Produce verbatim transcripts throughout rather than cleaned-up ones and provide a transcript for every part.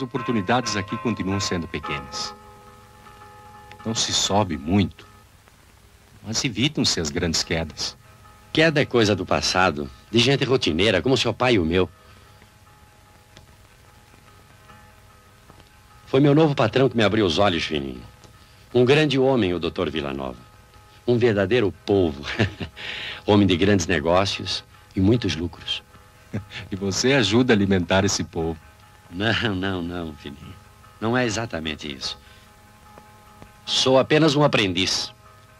As oportunidades aqui continuam sendo pequenas. Não se sobe muito, mas evitam-se as grandes quedas. Queda é coisa do passado, de gente rotineira, como seu pai e o meu. Foi meu novo patrão que me abriu os olhos, Fininho. Um grande homem, o doutor Villanova. Um verdadeiro polvo. Homem de grandes negócios e muitos lucros. E você ajuda a alimentar esse povo. Não, não, não, Fininho. Não é exatamente isso. Sou apenas um aprendiz.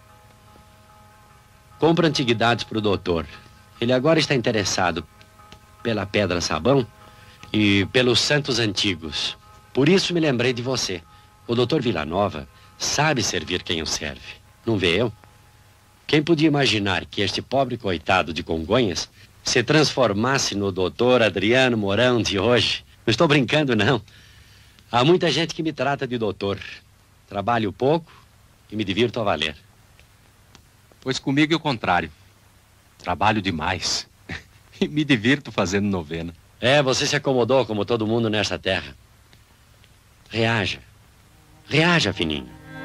Compro antiguidades para o doutor. Ele agora está interessado pela pedra-sabão e pelos santos antigos. Por isso me lembrei de você. O doutor Villanova sabe servir quem o serve. Não vê eu? Quem podia imaginar que este pobre coitado de Congonhas se transformasse no doutor Adriano Mourão de hoje? Não estou brincando, não. Há muita gente que me trata de doutor. Trabalho pouco e me divirto a valer. Pois comigo é o contrário. Trabalho demais. E me divirto fazendo novena. É, você se acomodou como todo mundo nesta terra. Reaja. Reaja, Fininho.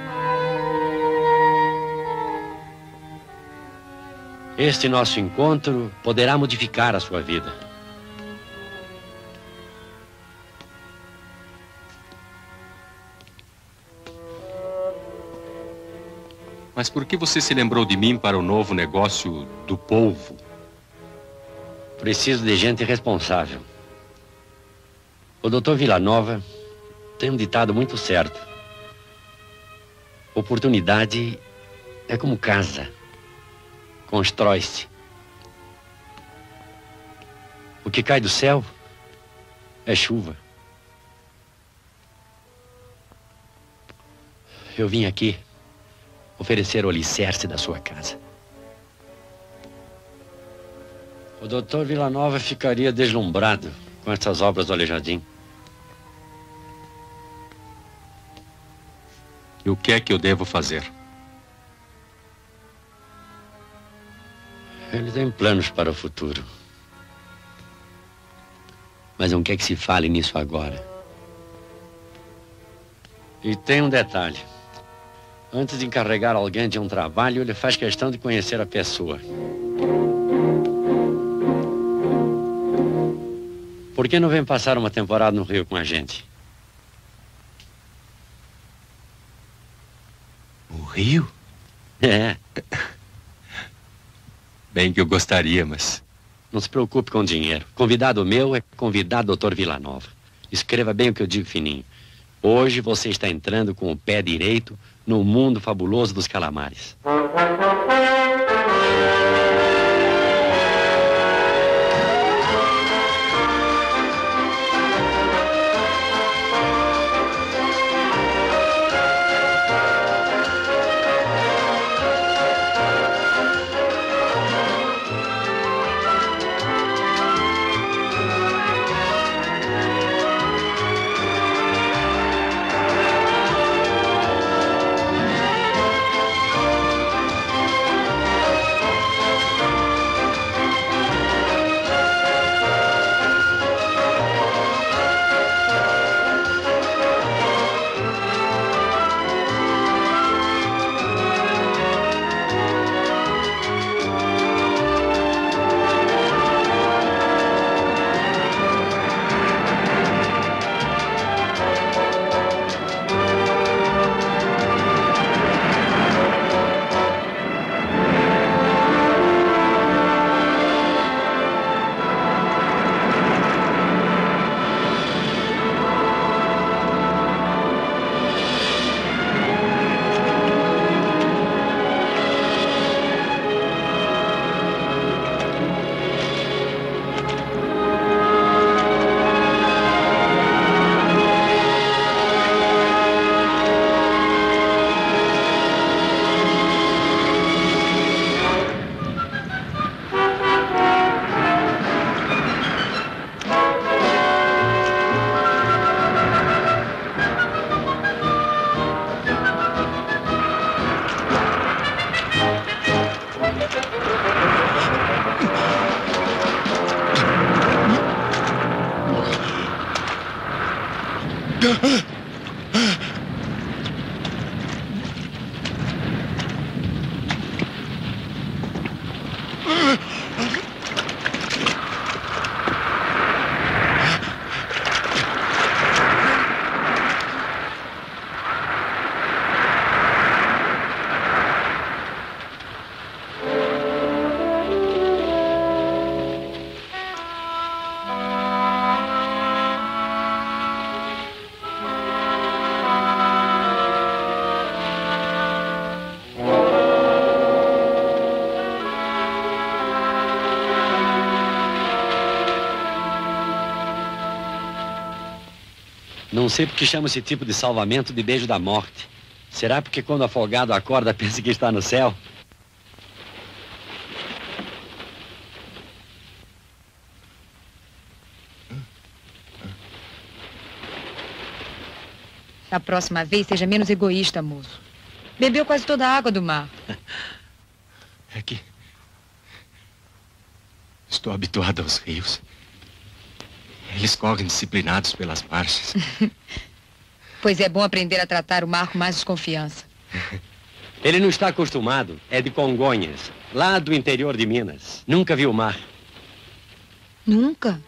Este nosso encontro poderá modificar a sua vida. Mas por que você se lembrou de mim para o novo negócio do polvo? Preciso de gente responsável. O doutor Villanova tem um ditado muito certo. Oportunidade é como casa. Constrói-se. O que cai do céu é chuva. Eu vim aqui oferecer o alicerce da sua casa. O doutor Villanova ficaria deslumbrado com essas obras do Aleijadinho. E o que é que eu devo fazer? Ele tem planos para o futuro. Mas não quer que se fale nisso agora. E tem um detalhe. Antes de encarregar alguém de um trabalho, ele faz questão de conhecer a pessoa. Por que não vem passar uma temporada no Rio com a gente? No Rio? É. Bem que eu gostaria, mas... Não se preocupe com dinheiro. Convidado meu é convidado doutor Villanova. Escreva bem o que eu digo, Fininho. Hoje você está entrando com o pé direito no mundo fabuloso dos calamares. Não sei porque chama esse tipo de salvamento de beijo da morte. Será porque quando o afogado acorda pensa que está no céu? Da próxima vez, seja menos egoísta, moço. Bebeu quase toda a água do mar. É que... estou habituado aos rios. Eles correm disciplinados pelas margens. Pois é bom aprender a tratar o mar com mais desconfiança. Ele não está acostumado. É de Congonhas, lá do interior de Minas. Nunca viu o mar. Nunca?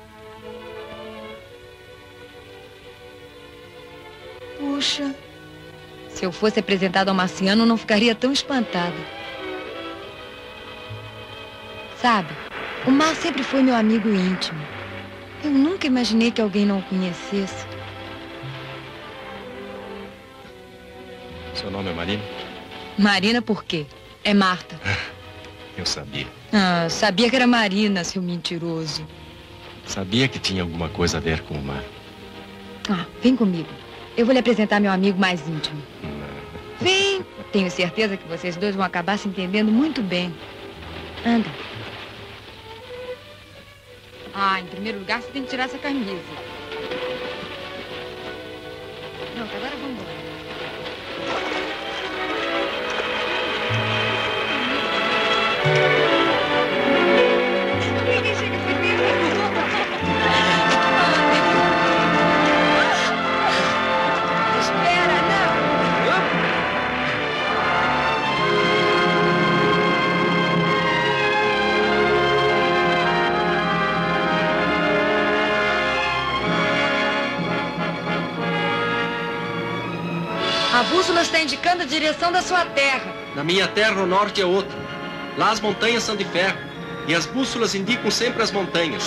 Puxa, se eu fosse apresentado ao marciano, não ficaria tão espantada. Sabe, o mar sempre foi meu amigo íntimo. Eu nunca imaginei que alguém não o conhecesse. Seu nome é Marina? Marina por quê? É Marta. Eu sabia. Ah, sabia que era Marina, seu mentiroso. Sabia que tinha alguma coisa a ver com o mar. Ah, vem comigo. Eu vou lhe apresentar meu amigo mais íntimo. Vem. Tenho certeza que vocês dois vão acabar se entendendo muito bem. Anda. Ah, em primeiro lugar, você tem que tirar essa camisa. Pronto, agora vamos embora. Ninguém chega primeiro. Espera, não. A bússola está indicando a direção da sua terra. Na minha terra, o norte é outro. Lá as montanhas são de ferro. E as bússolas indicam sempre as montanhas.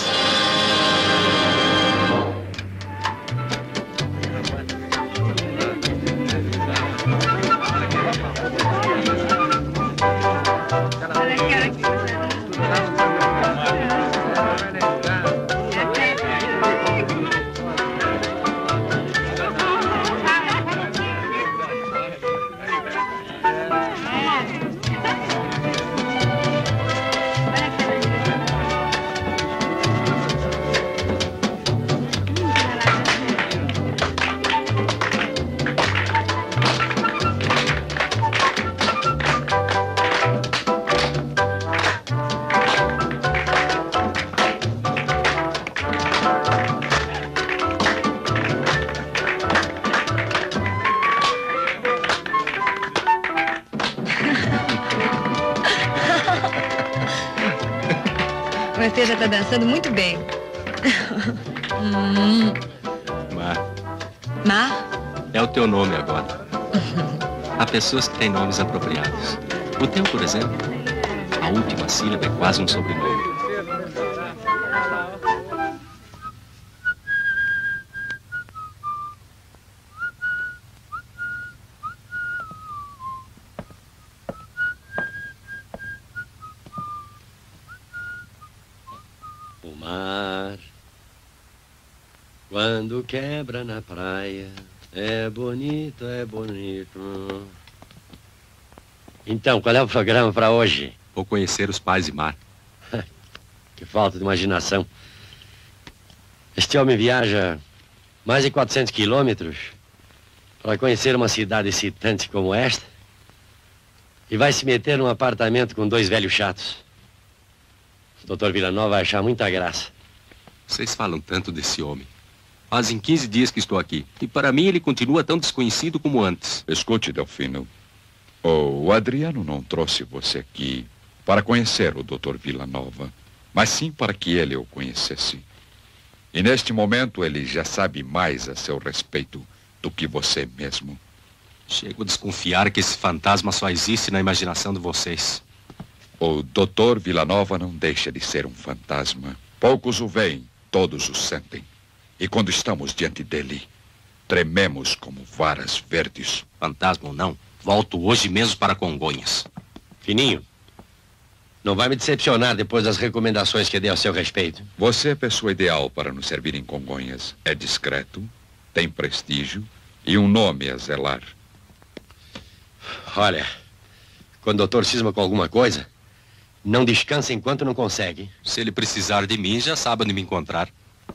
Você já está dançando muito bem. hum. Mar. Mar? É o teu nome agora. Há pessoas que têm nomes apropriados. O teu, por exemplo, a última sílaba é quase um sobrenome. O mar, quando quebra na praia, é bonito, é bonito. Então, qual é o programa para hoje? Vou conhecer os pais de Mar. Que falta de imaginação. Este homem viaja mais de quatrocentos quilômetros para conhecer uma cidade excitante como esta e vai se meter num apartamento com dois velhos chatos. O doutor Villanova vai achar muita graça. Vocês falam tanto desse homem. Fazem quinze dias que estou aqui. E para mim ele continua tão desconhecido como antes. Escute, Delfino. O Adriano não trouxe você aqui para conhecer o doutor Villanova, mas sim para que ele o conhecesse. E neste momento ele já sabe mais a seu respeito do que você mesmo. Chego a desconfiar que esse fantasma só existe na imaginação de vocês. O doutor Villanova não deixa de ser um fantasma. Poucos o veem, todos o sentem. E quando estamos diante dele, trememos como varas verdes. Fantasma ou não, volto hoje mesmo para Congonhas. Fininho, não vai me decepcionar depois das recomendações que dei a seu respeito. Você é a pessoa ideal para nos servir em Congonhas. É discreto, tem prestígio e um nome a zelar. Olha, quando o doutor cisma com alguma coisa, não descansa enquanto não consegue. Se ele precisar de mim, já sabe onde me encontrar.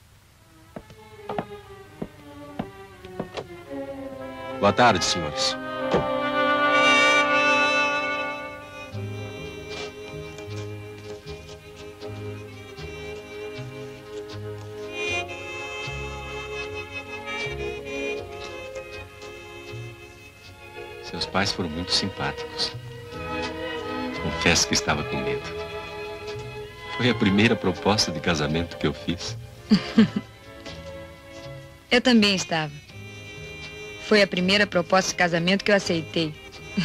Boa tarde, senhores. Seus pais foram muito simpáticos. Confesso que estava com medo. Foi a primeira proposta de casamento que eu fiz. Eu também estava. Foi a primeira proposta de casamento que eu aceitei.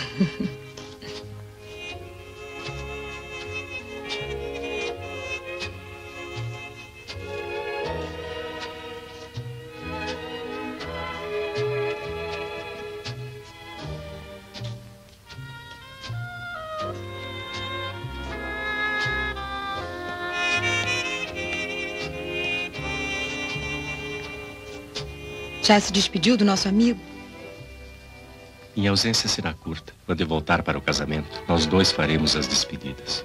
Já se despediu do nosso amigo? Minha ausência será curta. Quando eu voltar para o casamento, nós dois faremos as despedidas.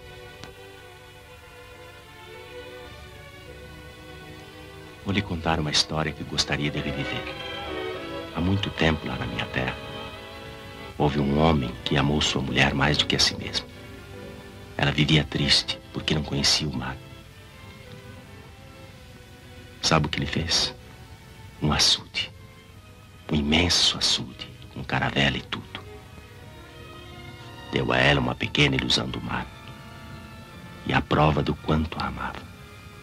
Vou lhe contar uma história que gostaria de reviver. Há muito tempo, lá na minha terra, houve um homem que amou sua mulher mais do que a si mesmo. Ela vivia triste porque não conhecia o mar. Sabe o que ele fez? Um açude. Um imenso açude, com caravela e tudo. Deu a ela uma pequena ilusão do mar. E a prova do quanto a amava.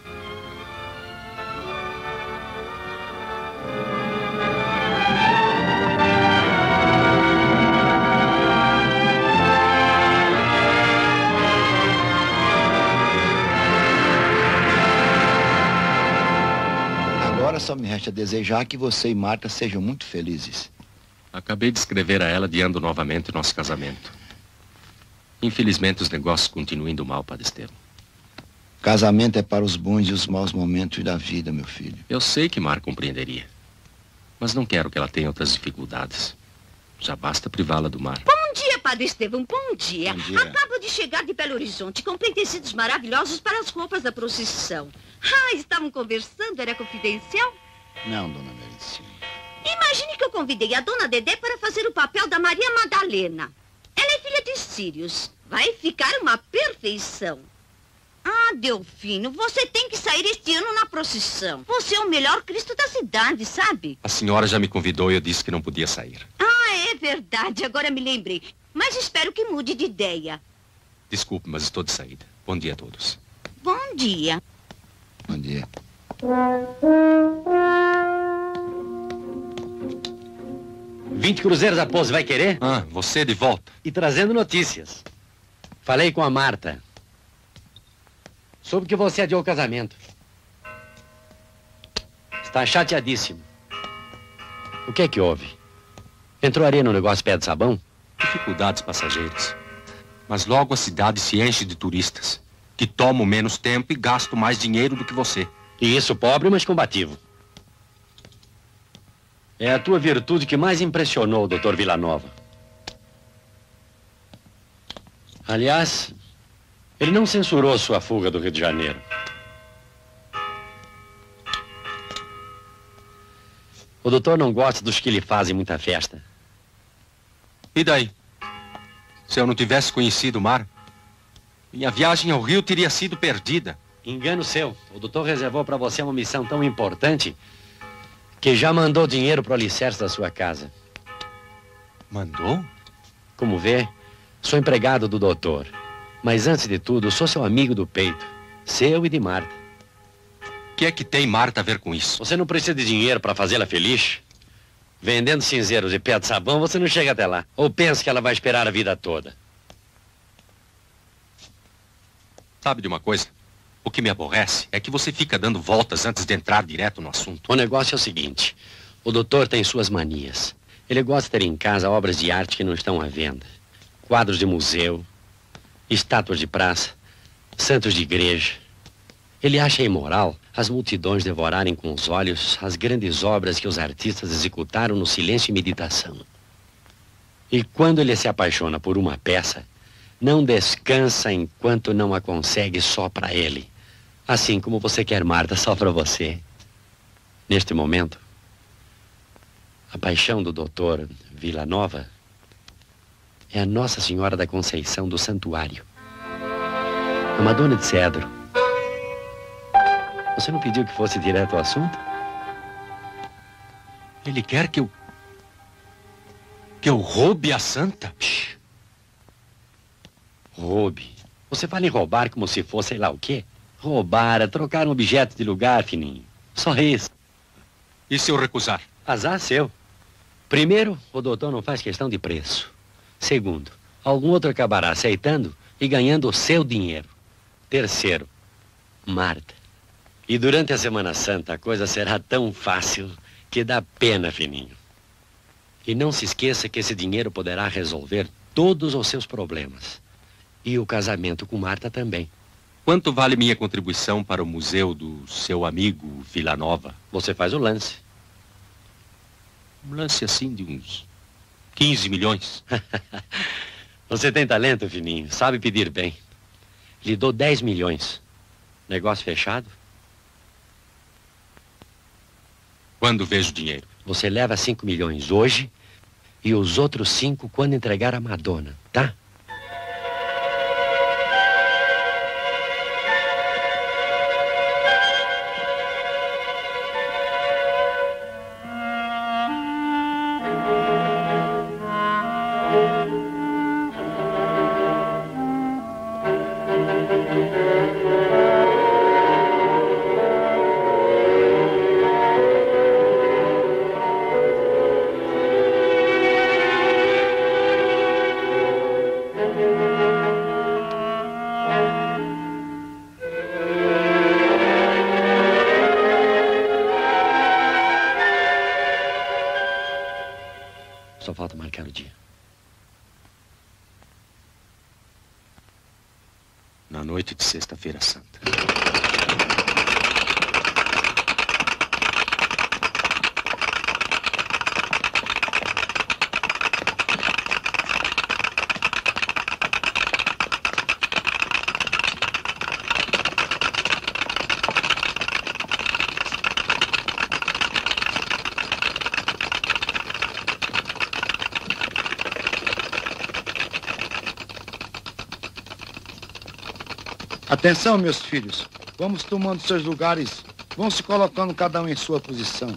Só me resta desejar que você e Marta sejam muito felizes. Acabei de escrever a ela adiando novamente nosso casamento. Infelizmente, os negócios continuam indo mal para Estevam. Casamento é para os bons e os maus momentos da vida, meu filho. Eu sei que Mar compreenderia. Mas não quero que ela tenha outras dificuldades. Já basta privá-la do mar. Bom dia, Padre Estevam. Bom dia. Bom dia. Acabo de chegar de Belo Horizonte. Comprei tecidos maravilhosos para as roupas da procissão. Ah, estavam conversando? Era confidencial? Não, dona Melícia. Imagine que eu convidei a dona Dedé para fazer o papel da Maria Madalena. Ela é filha de Sírios. Vai ficar uma perfeição. Ah, Delfino, você tem que sair este ano na procissão. Você é o melhor Cristo da cidade, sabe? A senhora já me convidou e eu disse que não podia sair. Ah, é verdade. Agora me lembrei. Mas espero que mude de ideia. Desculpe, mas estou de saída. Bom dia a todos. Bom dia. Bom dia. Vinte cruzeiros a pouso vai querer? Ah, você de volta. E trazendo notícias. Falei com a Marta. Soube que você adiou o casamento. Está chateadíssimo. O que é que houve? Entrou areia no negócio pé de sabão? Dificuldades passageiras. Mas logo a cidade se enche de turistas, que tomam menos tempo e gastam mais dinheiro do que você. E isso pobre, mas combativo. É a tua virtude que mais impressionou o doutor Villanova. Aliás, ele não censurou sua fuga do Rio de Janeiro. O doutor não gosta dos que lhe fazem muita festa. E daí? Se eu não tivesse conhecido o mar, minha viagem ao Rio teria sido perdida. Engano seu. O doutor reservou para você uma missão tão importante que já mandou dinheiro para o alicerce da sua casa. Mandou? Como vê, sou empregado do doutor. Mas antes de tudo, sou seu amigo do peito. Seu e de Marta. O que é que tem Marta a ver com isso? Você não precisa de dinheiro para fazê-la feliz? Vendendo cinzeiros e pé de sabão, você não chega até lá. Ou pensa que ela vai esperar a vida toda? Sabe de uma coisa? O que me aborrece é que você fica dando voltas antes de entrar direto no assunto. O negócio é o seguinte. O doutor tem suas manias. Ele gosta de ter em casa obras de arte que não estão à venda. Quadros de museu, estátuas de praça, santos de igreja. Ele acha imoral as multidões devorarem com os olhos as grandes obras que os artistas executaram no silêncio e meditação. E quando ele se apaixona por uma peça, não descansa enquanto não a consegue só para ele. Assim como você quer Marta só para você. Neste momento, a paixão do doutor Villanova é a Nossa Senhora da Conceição do Santuário. A Madonna de Cedro. Você não pediu que fosse direto ao assunto? Ele quer que eu... que eu roube a santa? Psh. Roube. Você fala em roubar como se fosse sei lá o quê? Roubar é trocar um objeto de lugar, fininho. Só isso. E se eu recusar? Azar seu. Primeiro, o doutor não faz questão de preço. Segundo, algum outro acabará aceitando e ganhando o seu dinheiro. Terceiro, Marta. E durante a Semana Santa a coisa será tão fácil que dá pena, fininho. E não se esqueça que esse dinheiro poderá resolver todos os seus problemas. E o casamento com Marta também. Quanto vale minha contribuição para o museu do seu amigo Villanova? Você faz o lance. Um lance assim de uns quinze milhões. Você tem talento, fininho. Sabe pedir bem. Lhe dou dez milhões. Negócio fechado? Quando vejo dinheiro? Você leva cinco milhões hoje e os outros cinco quando entregar a Madonna, tá? Só falta marcar o dia. Na noite de sexta-feira santa. Atenção, meus filhos. Vamos tomando seus lugares. Vão se colocando cada um em sua posição.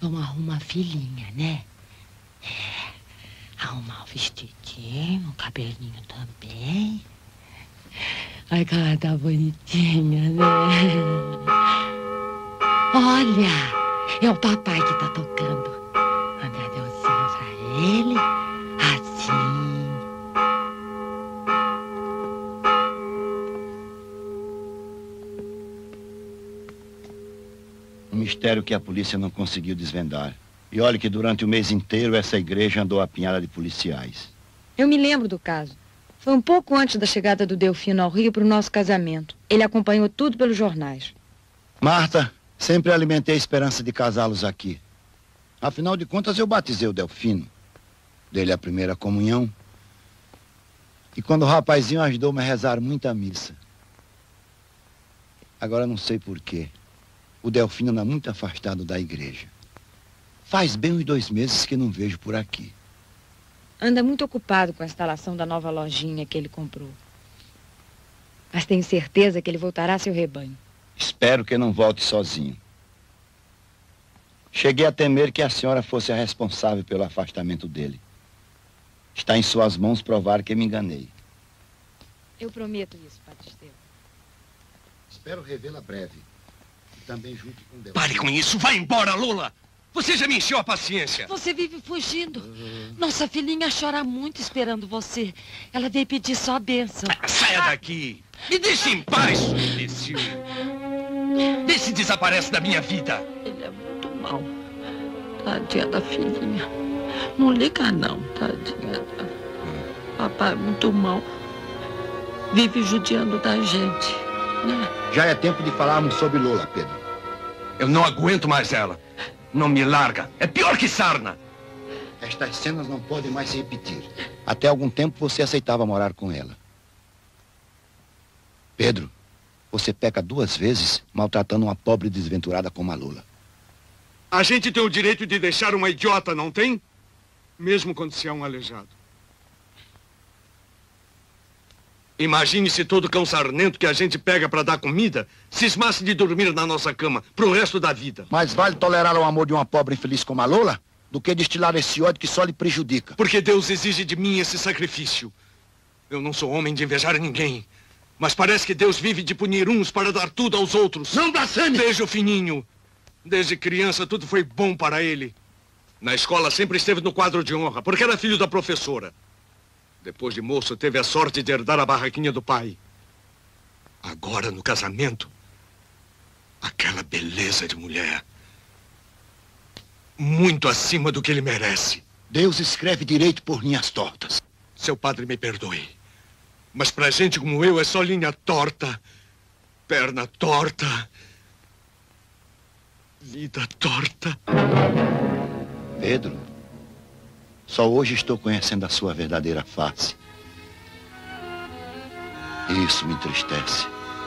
vamos arrumar a filhinha, né? É. Arrumar o vestidinho, o cabelinho também. Ai, que ela tá bonitinha, né? Olha, é o papai que tá tocando. Manda adeuzinho pra ele. Assim. Um mistério que a polícia não conseguiu desvendar. E olha que durante o mês inteiro essa igreja andou apinhada de policiais. Eu me lembro do caso. Foi um pouco antes da chegada do Delfino ao Rio para o nosso casamento. Ele acompanhou tudo pelos jornais. Marta, sempre alimentei a esperança de casá-los aqui. Afinal de contas, eu batizei o Delfino. Dei-lhe a primeira comunhão. E quando o rapazinho ajudou-me a rezar muita missa. Agora não sei porquê. O Delfino anda muito afastado da igreja. Faz bem uns dois meses que não vejo por aqui. Anda muito ocupado com a instalação da nova lojinha que ele comprou. Mas tenho certeza que ele voltará a seu rebanho. Espero que não volte sozinho. Cheguei a temer que a senhora fosse a responsável pelo afastamento dele. Está em suas mãos provar que me enganei. Eu prometo isso, Padre Estevam. Espero revê-la breve. E também junto com Deus. Pare com isso, vai embora, Lula! Você já me encheu a paciência. Você vive fugindo. Nossa filhinha chora muito esperando você. Ela veio pedir sua bênção. Ah, saia daqui! Me deixe em paz, seu imbecil! Vê se desaparece da minha vida. Ele é muito mau. Tadinha da filhinha. Não liga não, tadinha. Papai é muito mau. Vive judiando da gente, né? Já é tempo de falarmos sobre Lola, Pedro. Eu não aguento mais ela. Não me larga. É pior que sarna. Estas cenas não podem mais se repetir. Até algum tempo você aceitava morar com ela. Pedro, você peca duas vezes maltratando uma pobre desventurada como a Lola. A gente tem o direito de deixar uma idiota, não tem? Mesmo quando se é um aleijado. Imagine se todo cão sarnento que a gente pega para dar comida cismasse de dormir na nossa cama pro resto da vida. Mais vale tolerar o amor de uma pobre infeliz como a Lola do que destilar esse ódio que só lhe prejudica. Porque Deus exige de mim esse sacrifício. Eu não sou homem de invejar ninguém. Mas parece que Deus vive de punir uns para dar tudo aos outros. Não blasfeme! Desde o fininho. Desde criança tudo foi bom para ele. Na escola sempre esteve no quadro de honra, porque era filho da professora. Depois de moço, teve a sorte de herdar a barraquinha do pai. Agora, no casamento, aquela beleza de mulher. Muito acima do que ele merece. Deus escreve direito por linhas tortas. Seu padre me perdoe. Mas pra gente como eu é só linha torta, perna torta, vida torta. Pedro, só hoje estou conhecendo a sua verdadeira face. E isso me entristece.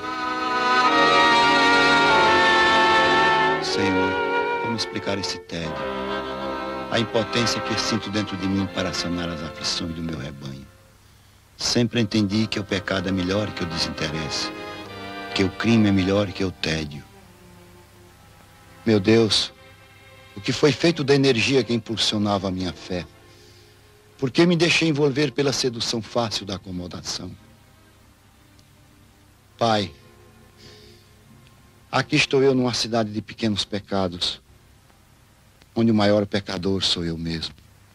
Senhor, como explicar esse tédio? A impotência que sinto dentro de mim para sanar as aflições do meu rebanho. Sempre entendi que o pecado é melhor que o desinteresse, que o crime é melhor que o tédio. Meu Deus, o que foi feito da energia que impulsionava a minha fé? Por que me deixei envolver pela sedução fácil da acomodação? Pai, aqui estou eu numa cidade de pequenos pecados, onde o maior pecador sou eu mesmo.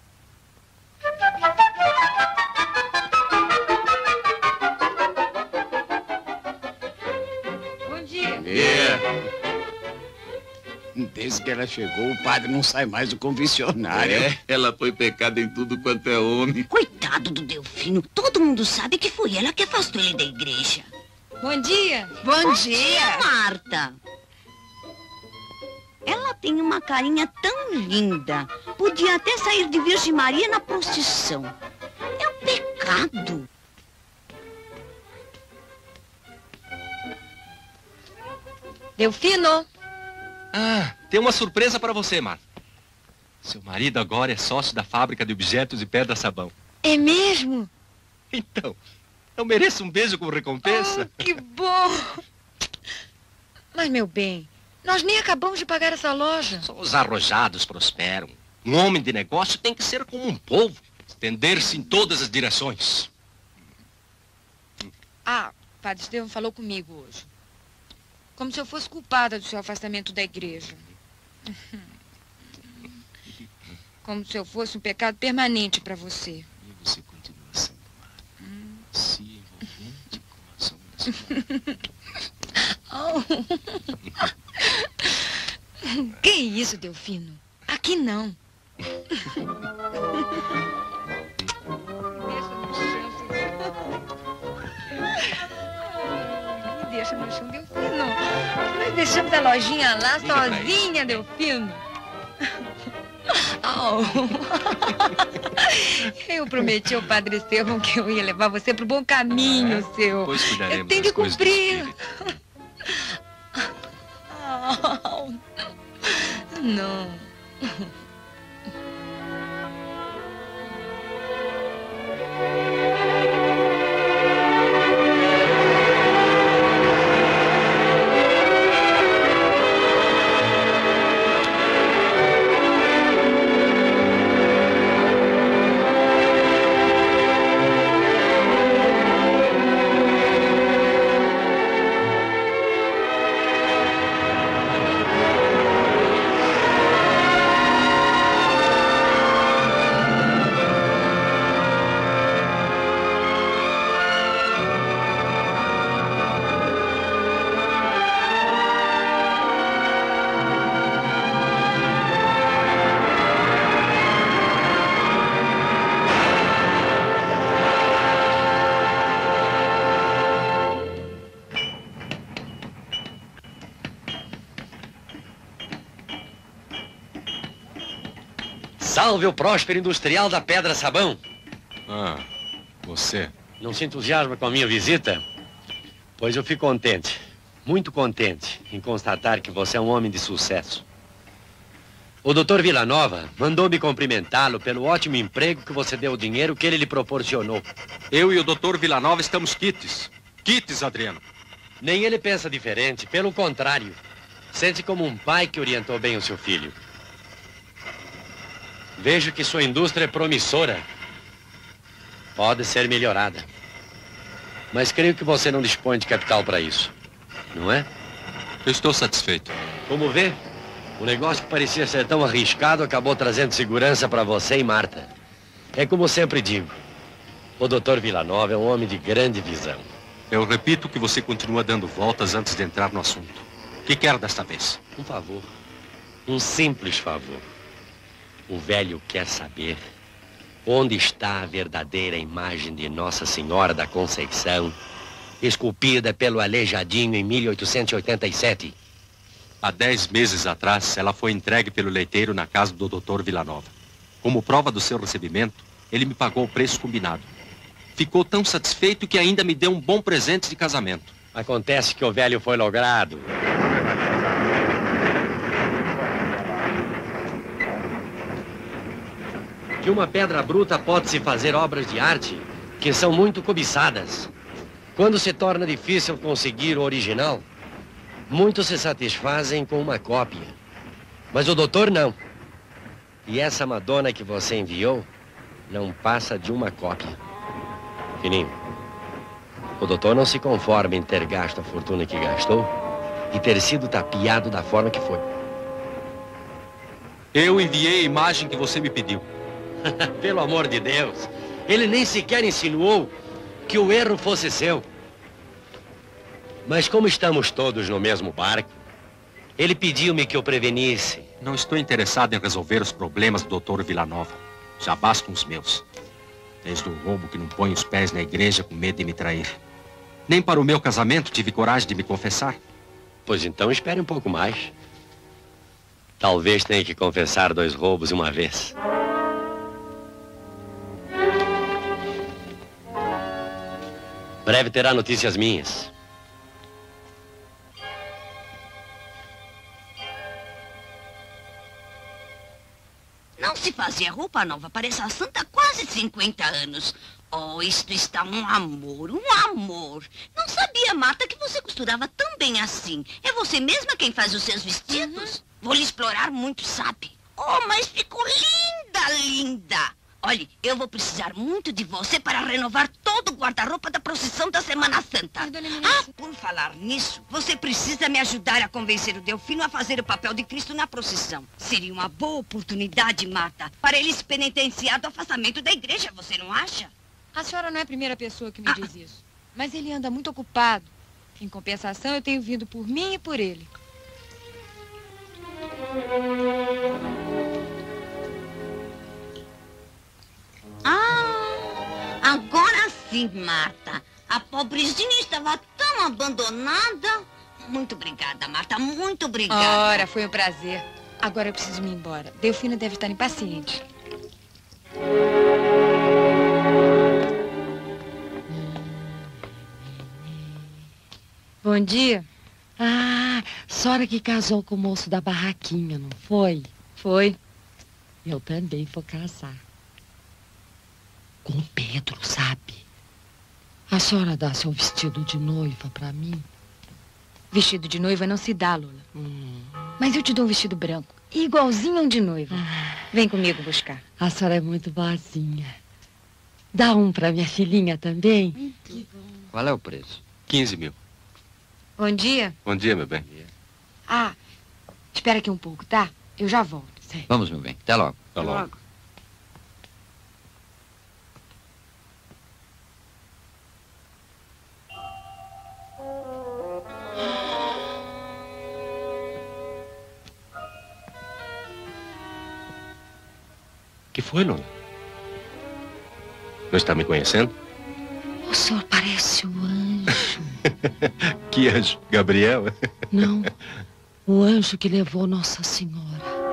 Bom dia. É. Desde que ela chegou, o padre não sai mais do confessionário. É, ela foi pecada em tudo quanto é homem. Coitado do Delfino. Todo mundo sabe que foi ela que afastou ele da igreja. Bom dia. Bom, Bom dia. dia, Marta. Ela tem uma carinha tão linda. Podia até sair de Virgem Maria na procissão. É um pecado. Delfino. Ah, tem uma surpresa para você, Marta. Seu marido agora é sócio da fábrica de objetos de pedra-sabão. É mesmo? Então, eu mereço um beijo como recompensa? Oh, que bom! Mas, meu bem, Nós nem acabamos de pagar essa loja. Só os arrojados prosperam. Um homem de negócio tem que ser como um povo. Estender-se em todas as direções. Ah, Padre Estevão falou comigo hoje. Como se eu fosse culpada do seu afastamento da igreja. Como se eu fosse um pecado permanente para você. E você continua sendo má. Hum. Se envolvente com as ondas. Oh. Que isso, Delfino? Aqui não. Me deixa no chão, Delfino. Nós deixamos a lojinha lá sozinha, Delfino. Oh. Eu prometi ao Padre Estevão que eu ia levar você pro bom caminho, ah, seu. Pois cuidaremos. Eu tenho que cumprir. Oh. Não. Salve o próspero industrial da Pedra Sabão. Ah, você. Não se entusiasma com a minha visita? Pois eu fico contente, muito contente, em constatar que você é um homem de sucesso. O doutor Villanova mandou me cumprimentá-lo pelo ótimo emprego que você deu o dinheiro que ele lhe proporcionou. Eu e o doutor Villanova estamos quites. Quites, Adriano. Nem ele pensa diferente, pelo contrário. Sente como um pai que orientou bem o seu filho. Vejo que sua indústria é promissora. Pode ser melhorada. Mas creio que você não dispõe de capital para isso. Não é? Eu estou satisfeito. Como vê, o negócio que parecia ser tão arriscado acabou trazendo segurança para você e Marta. É como sempre digo. O doutor Villanova é um homem de grande visão. Eu repito que você continua dando voltas antes de entrar no assunto. O que quer desta vez? Um favor. Um simples favor. O velho quer saber onde está a verdadeira imagem de Nossa Senhora da Conceição, esculpida pelo Aleijadinho em mil oitocentos e oitenta e sete. Há dez meses atrás, ela foi entregue pelo leiteiro na casa do doutor Villanova. Como prova do seu recebimento, ele me pagou o preço combinado. Ficou tão satisfeito que ainda me deu um bom presente de casamento. Acontece que o velho foi logrado. De uma pedra bruta pode-se fazer obras de arte que são muito cobiçadas. Quando se torna difícil conseguir o original, muitos se satisfazem com uma cópia. Mas o doutor não. E essa Madonna que você enviou não passa de uma cópia. Fininho, o doutor não se conforma em ter gasto a fortuna que gastou e ter sido tapeado da forma que foi. Eu enviei a imagem que você me pediu. Pelo amor de Deus, ele nem sequer insinuou que o erro fosse seu. Mas como estamos todos no mesmo barco, ele pediu-me que eu prevenisse. Não estou interessado em resolver os problemas do doutor Villanova. Já bastam os meus. Desde um roubo que não põe os pés na igreja com medo de me trair. Nem para o meu casamento tive coragem de me confessar. Pois então espere um pouco mais. Talvez tenha que confessar dois roubos uma vez. Breve terá notícias minhas. Não se fazia roupa nova para essa santa há quase cinquenta anos. Oh, isto está um amor, um amor. Não sabia, Marta, que você costurava tão bem assim. É você mesma quem faz os seus vestidos? Uhum. Vou lhe explorar muito, sabe? Oh, mas ficou linda, linda. Olhe, eu vou precisar muito de você para renovar todo o guarda-roupa da procissão da Semana Santa. Ah, por falar nisso, você precisa me ajudar a convencer o Delfino a fazer o papel de Cristo na procissão. Seria uma boa oportunidade, Marta, para ele se penitenciar do afastamento da igreja, você não acha? A senhora não é a primeira pessoa que me ah. diz isso. Mas ele anda muito ocupado. Em compensação, eu tenho vindo por mim e por ele. Ah, agora sim, Marta. A pobrezinha estava tão abandonada. Muito obrigada, Marta, muito obrigada. Ora, foi um prazer. Agora eu preciso me ir embora. Delfino deve estar impaciente. Bom dia. Ah, senhora que casou com o moço da barraquinha, não foi? Foi. Eu também vou casar. Com o Pedro, sabe? A senhora dá seu vestido de noiva pra mim? Vestido de noiva não se dá, Lola. Hum. Mas eu te dou um vestido branco, igualzinho a um de noiva. Ah. Vem comigo buscar. A senhora é muito boazinha. Dá um pra minha filhinha também? Hum, que bom. Qual é o preço? quinze mil. Bom dia. Bom dia, meu bem. Ah, espera aqui um pouco, tá? Eu já volto. Sim. Vamos, meu bem. Até logo. Até logo. logo. Que foi, Lola? Não está me conhecendo? O senhor parece o anjo. Que anjo? Gabriel? Não, o anjo que levou Nossa Senhora.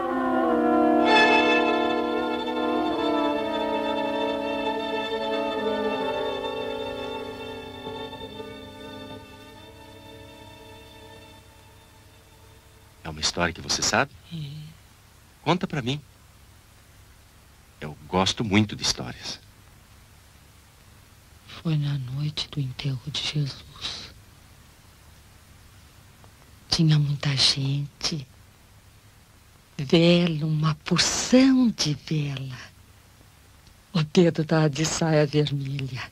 É uma história que você sabe? É. Conta pra mim. Eu gosto muito de histórias. Foi na noite do enterro de Jesus. Tinha muita gente. Vela, uma porção de vela. O dedo estava de saia vermelha.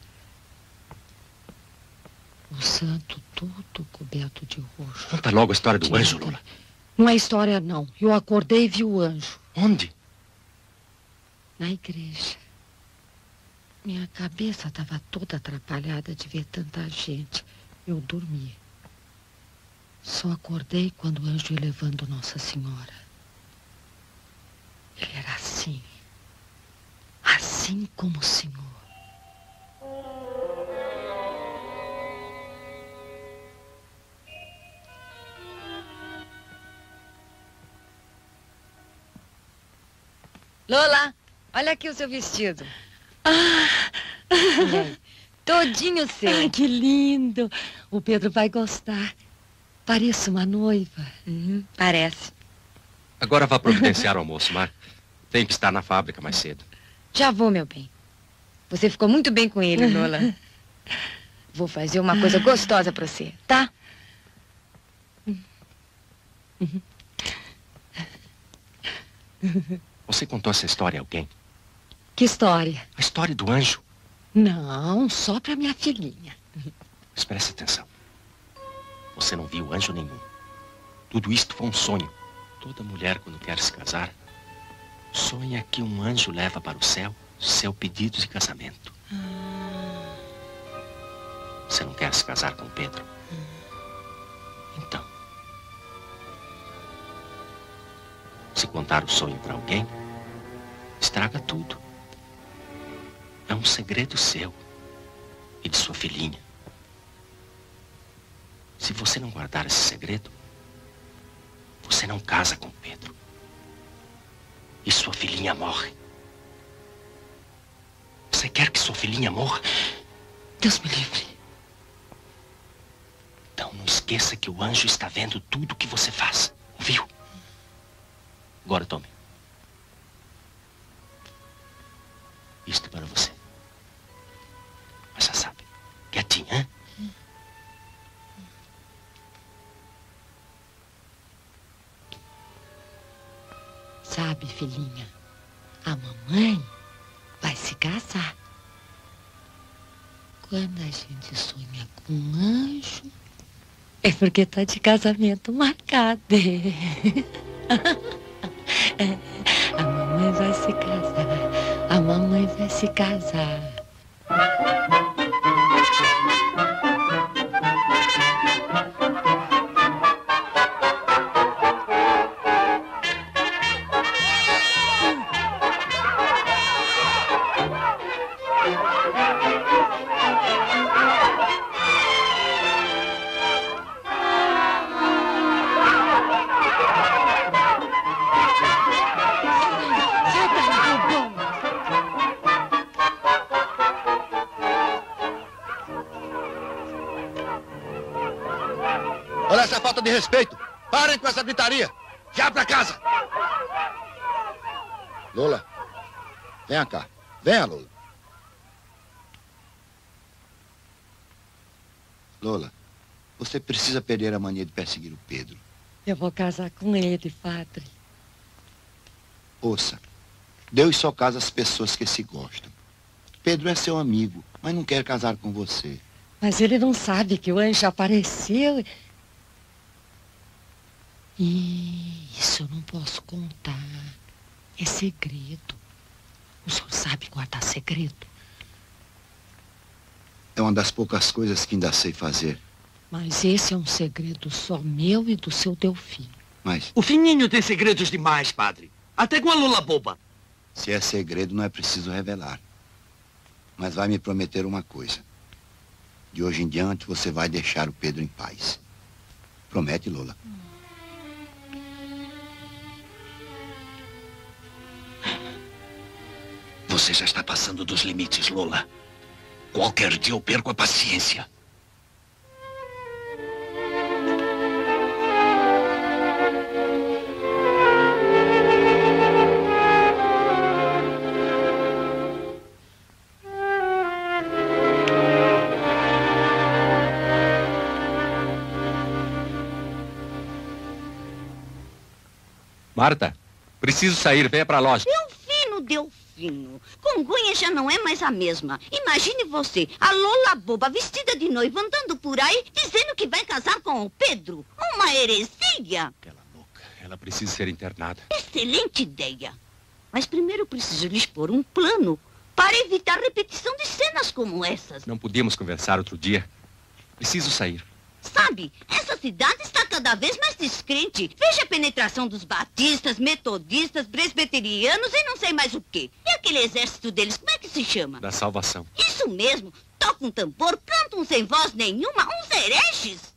O santo todo coberto de roxo. Conta logo a história do Tinha anjo, Lola. Não é história, não. Eu acordei e vi o anjo. Onde? Na igreja. Minha cabeça estava toda atrapalhada de ver tanta gente. Eu dormi. Só acordei quando o anjo ia levando Nossa Senhora. Ele era assim. Assim como o Senhor. Lola, olha aqui o seu vestido. Ah! Aí, todinho seu. Ai, que lindo. O Pedro vai gostar. Parece uma noiva. Uhum, parece. Agora vá providenciar o almoço, Mar. Tem que estar na fábrica mais cedo. Já vou, meu bem. Você ficou muito bem com ele, Lola. Vou fazer uma coisa gostosa pra você, tá? Você contou essa história a alguém? Que história? A história do anjo. Não, só pra minha filhinha. Mas preste atenção. Você não viu anjo nenhum. Tudo isto foi um sonho. Toda mulher, quando quer se casar, sonha que um anjo leva para o céu seu pedido de casamento. Ah. Você não quer se casar com Pedro? Ah. Então, se contar o sonho para alguém, estraga tudo. É um segredo seu e de sua filhinha. Se você não guardar esse segredo, você não casa com Pedro. E sua filhinha morre. Você quer que sua filhinha morra? Deus me livre. Então não esqueça que o anjo está vendo tudo o que você faz. Ouviu? Agora tome. Isto para você. gatinha. Sabe, filhinha, a mamãe vai se casar. Quando a gente sonha com um anjo, é porque tá de casamento marcado. A mamãe vai se casar, a mamãe vai se casar. Olha essa falta de respeito. Parem com essa gritaria. Já pra casa. Lola, venha cá. Venha, Lola. Lola, você precisa perder a mania de perseguir o Pedro. Eu vou casar com ele, padre. Ouça, Deus só casa as pessoas que se gostam. Pedro é seu amigo, mas não quer casar com você. Mas ele não sabe que o anjo apareceu. Ih, isso eu não posso contar. É segredo. O senhor sabe guardar segredo. É uma das poucas coisas que ainda sei fazer. Mas esse é um segredo só meu e do seu Delfino. Mas, O Fininho tem segredos demais, padre. Até com a Lula boba. se é segredo, não é preciso revelar. Mas vai me prometer uma coisa. De hoje em diante, você vai deixar o Pedro em paz. Promete, Lola? Você já está passando dos limites, Lola. Qualquer dia eu perco a paciência. Marta, preciso sair. Venha pra loja. Delfino, Delfino. Congonha já não é mais a mesma. Imagine você, a Lola boba, vestida de noiva, andando por aí, dizendo que vai casar com o Pedro. Uma heresia. Ela precisa ser internada. Excelente ideia. Mas primeiro preciso lhes pôr um plano para evitar repetição de cenas como essas. Não podíamos conversar outro dia. Preciso sair. Sabe, essa cidade está cada vez mais descrente. Veja a penetração dos batistas, metodistas, presbiterianos e não sei mais o quê. E aquele exército deles, como é que se chama? Da salvação. Isso mesmo. Tocam um tambor, cantam sem voz nenhuma, uns hereges.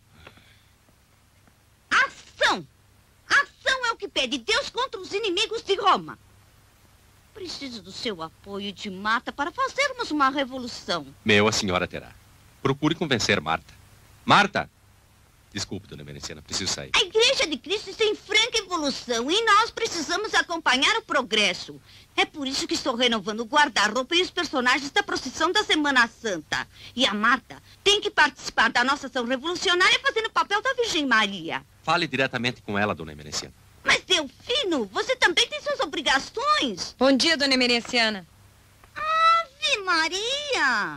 Ação! Ação é o que pede Deus contra os inimigos de Roma. Preciso do seu apoio de Marta para fazermos uma revolução. Meu, a senhora terá. Procure convencer Marta. Marta! Desculpe, dona Merenciana, preciso sair. A Igreja de Cristo está em franca evolução e nós precisamos acompanhar o progresso. É por isso que estou renovando o guarda-roupa e os personagens da procissão da Semana Santa. E a Marta tem que participar da nossa ação revolucionária fazendo o papel da Virgem Maria. Fale diretamente com ela, dona Merenciana. Mas, Delfino, você também tem suas obrigações. Bom dia, dona Emerenciana. Ave Maria!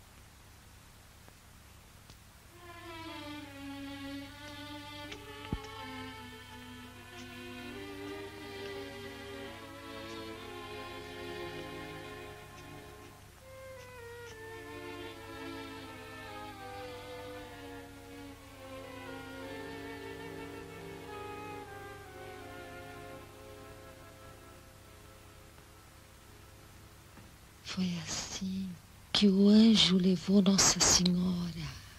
Foi assim que o anjo levou Nossa Senhora.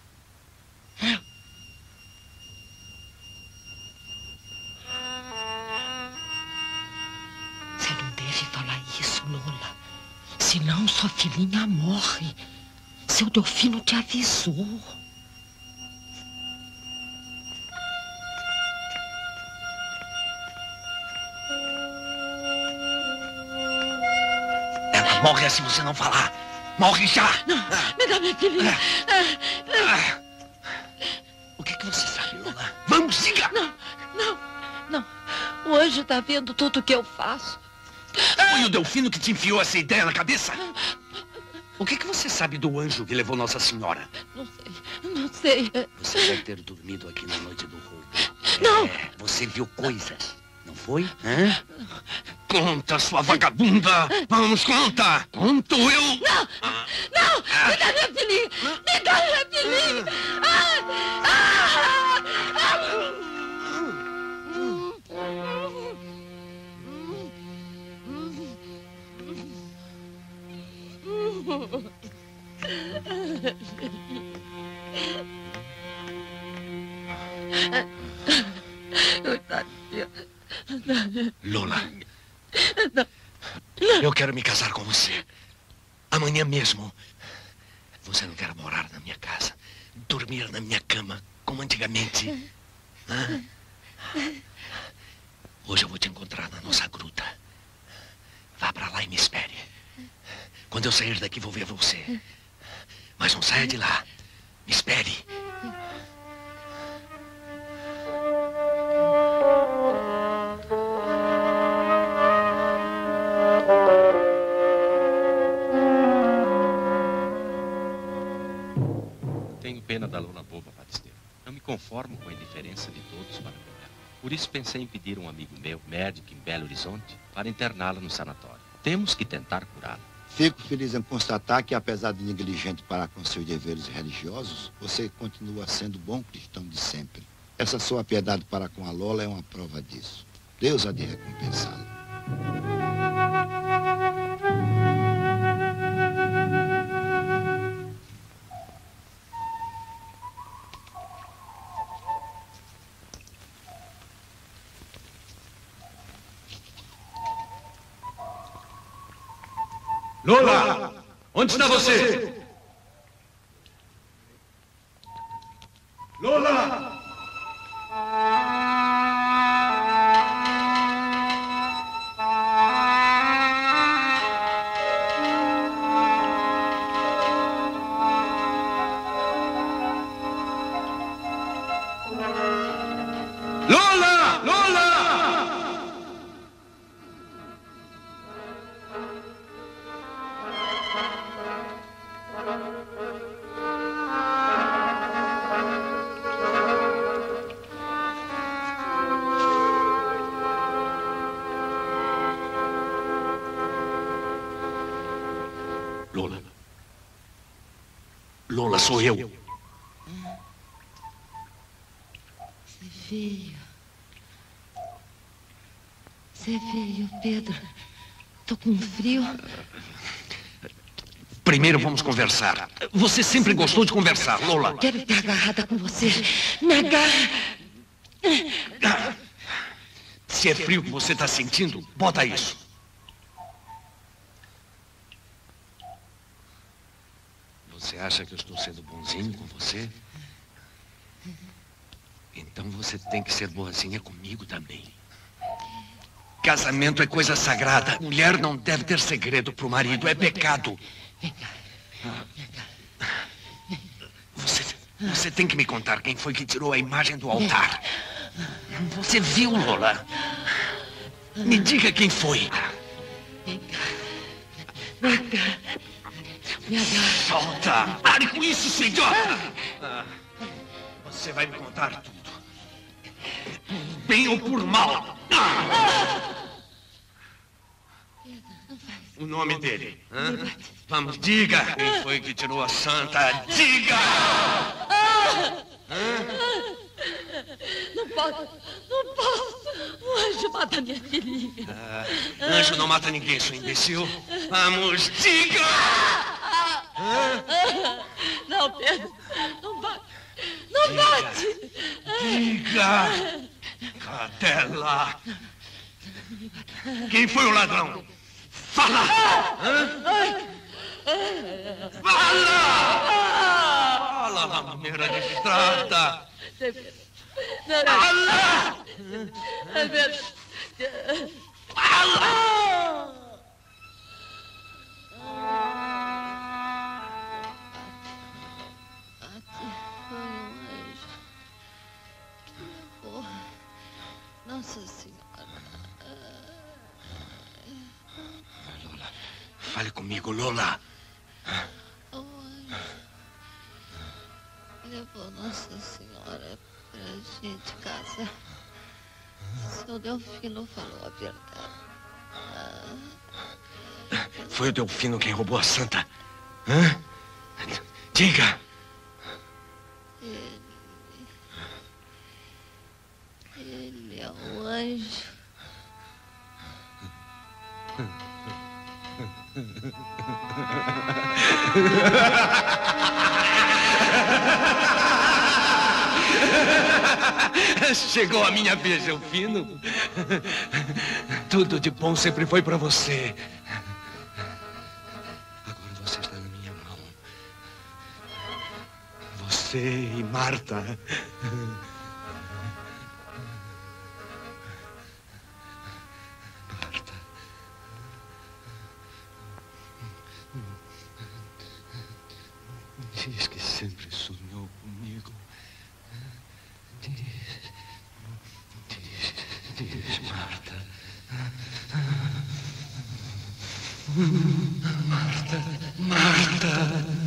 Você não deve falar isso, Lola. Senão sua filhinha morre. Seu Delfino te avisou. Ela morre se você não falar. Morre já! Não, me dá minha filhinha. Ah. O que, que você sabe, Lola? Vamos, diga! Não, não, não. O anjo está vendo tudo o que eu faço. Foi o Delfino que te enfiou essa ideia na cabeça? O que, que você sabe do anjo que levou Nossa Senhora? Não sei, não sei. Você deve ter dormido aqui na noite do roubo. Não! É, você viu coisas, não foi? Hã? Conta, sua vagabunda! Vamos, conta! Conto eu! Não! Não! Me dá minha filhinha! Me dá minha filhinha! Ah! Ah! Ah! Lola, eu quero me casar com você. Amanhã mesmo. Você não quer morar na minha casa, dormir na minha cama, como antigamente? Hã? Hoje eu vou te encontrar na nossa gruta. Vá pra lá e me espere. Quando eu sair daqui, vou ver você. Mas não saia de lá. Me espere. Tenho pena da Lola boba, Batisteiro. Não me conformo com a indiferença de todos para com ela. Por isso pensei em pedir a um amigo meu, médico em Belo Horizonte, para interná-la no sanatório. Temos que tentar curá-la. Fico feliz em constatar que, apesar de negligente para com seus deveres religiosos, você continua sendo bom cristão de sempre. Essa sua piedade para com a Lola é uma prova disso. Deus há de recompensá-la. Lola! Onde está você? Lola! Lola! Lola! Lola. Lola, sou eu. Você veio. Você veio, Pedro. Tô com frio. Primeiro vamos conversar. Você sempre gostou de conversar, Lola. Quero estar agarrada com você. Me agarra. Se é frio que você está sentindo, bota isso. Você acha que eu estou sendo bonzinho com você? Então você tem que ser boazinha comigo também. Casamento é coisa sagrada. Mulher não deve ter segredo pro marido. É pecado. Vem cá. Vem cá. Você, você tem que me contar quem foi que tirou a imagem do altar. Você viu, Lola? Me diga quem foi. Vem cá. Vem cá. Me agarra. Solta! Pare com isso, seu idiota! Ah, você vai me contar tudo. Bem ou por mal. Ah! O nome dele. Hã? Vamos, diga. Quem foi que tirou a santa? Diga! Hã? Não posso. Não posso. O anjo mata minha filhinha. Ah, anjo não mata ninguém, seu imbecil. Vamos, diga! Hã? Não, Pedro. Não bate. Não Diga. bate. Diga! Cadela! Quem foi o ladrão? Fala! Hã? Fala! Fala na maneira registrada! Fala! É verdade. Fala! Fale comigo, Lola. O anjo levou Nossa Senhora pra gente casar. Seu Delfino falou a verdade. Ah. Foi o Delfino quem roubou a santa? Hã? Diga. Ele... Ele é um anjo. Chegou a minha vez, Delfino. Tudo de bom sempre foi pra você. Agora você está na minha mão. Você e Marta. Marta. Diz que sempre sonhou comigo. Diz, diz, diz, Marta. Marta, Marta.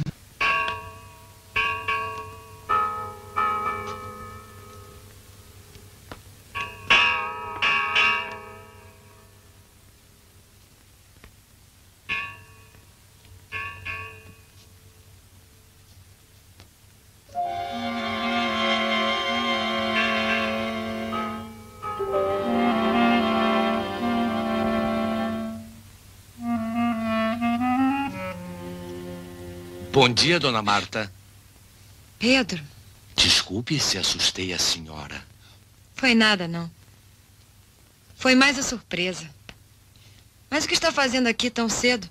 Bom dia, dona Marta. Pedro? Desculpe se assustei a senhora. Foi nada, não. Foi mais a surpresa. Mas o que está fazendo aqui tão cedo?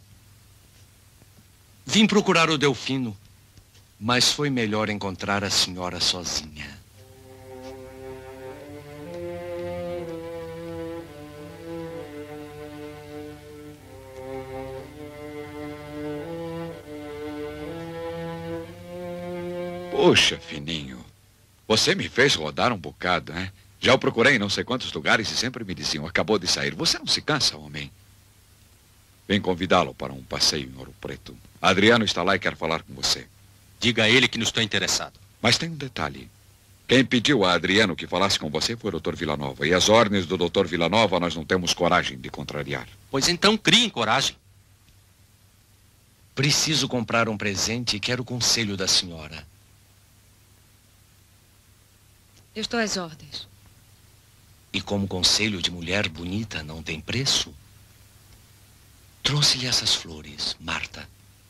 Vim procurar o Delfino, mas foi melhor encontrar a senhora sozinha. Poxa, Fininho, você me fez rodar um bocado, né? Já o procurei em não sei quantos lugares e sempre me diziam, acabou de sair. Você não se cansa, homem? Vem convidá-lo para um passeio em Ouro Preto. Adriano está lá e quer falar com você. Diga a ele que não estou interessado. Mas tem um detalhe. Quem pediu a Adriano que falasse com você foi o doutor Villanova. E as ordens do doutor Villanova nós não temos coragem de contrariar. Pois então criem coragem. Preciso comprar um presente e quero o conselho da senhora. Eu estou às ordens. E como conselho de mulher bonita não tem preço, trouxe-lhe essas flores, Marta.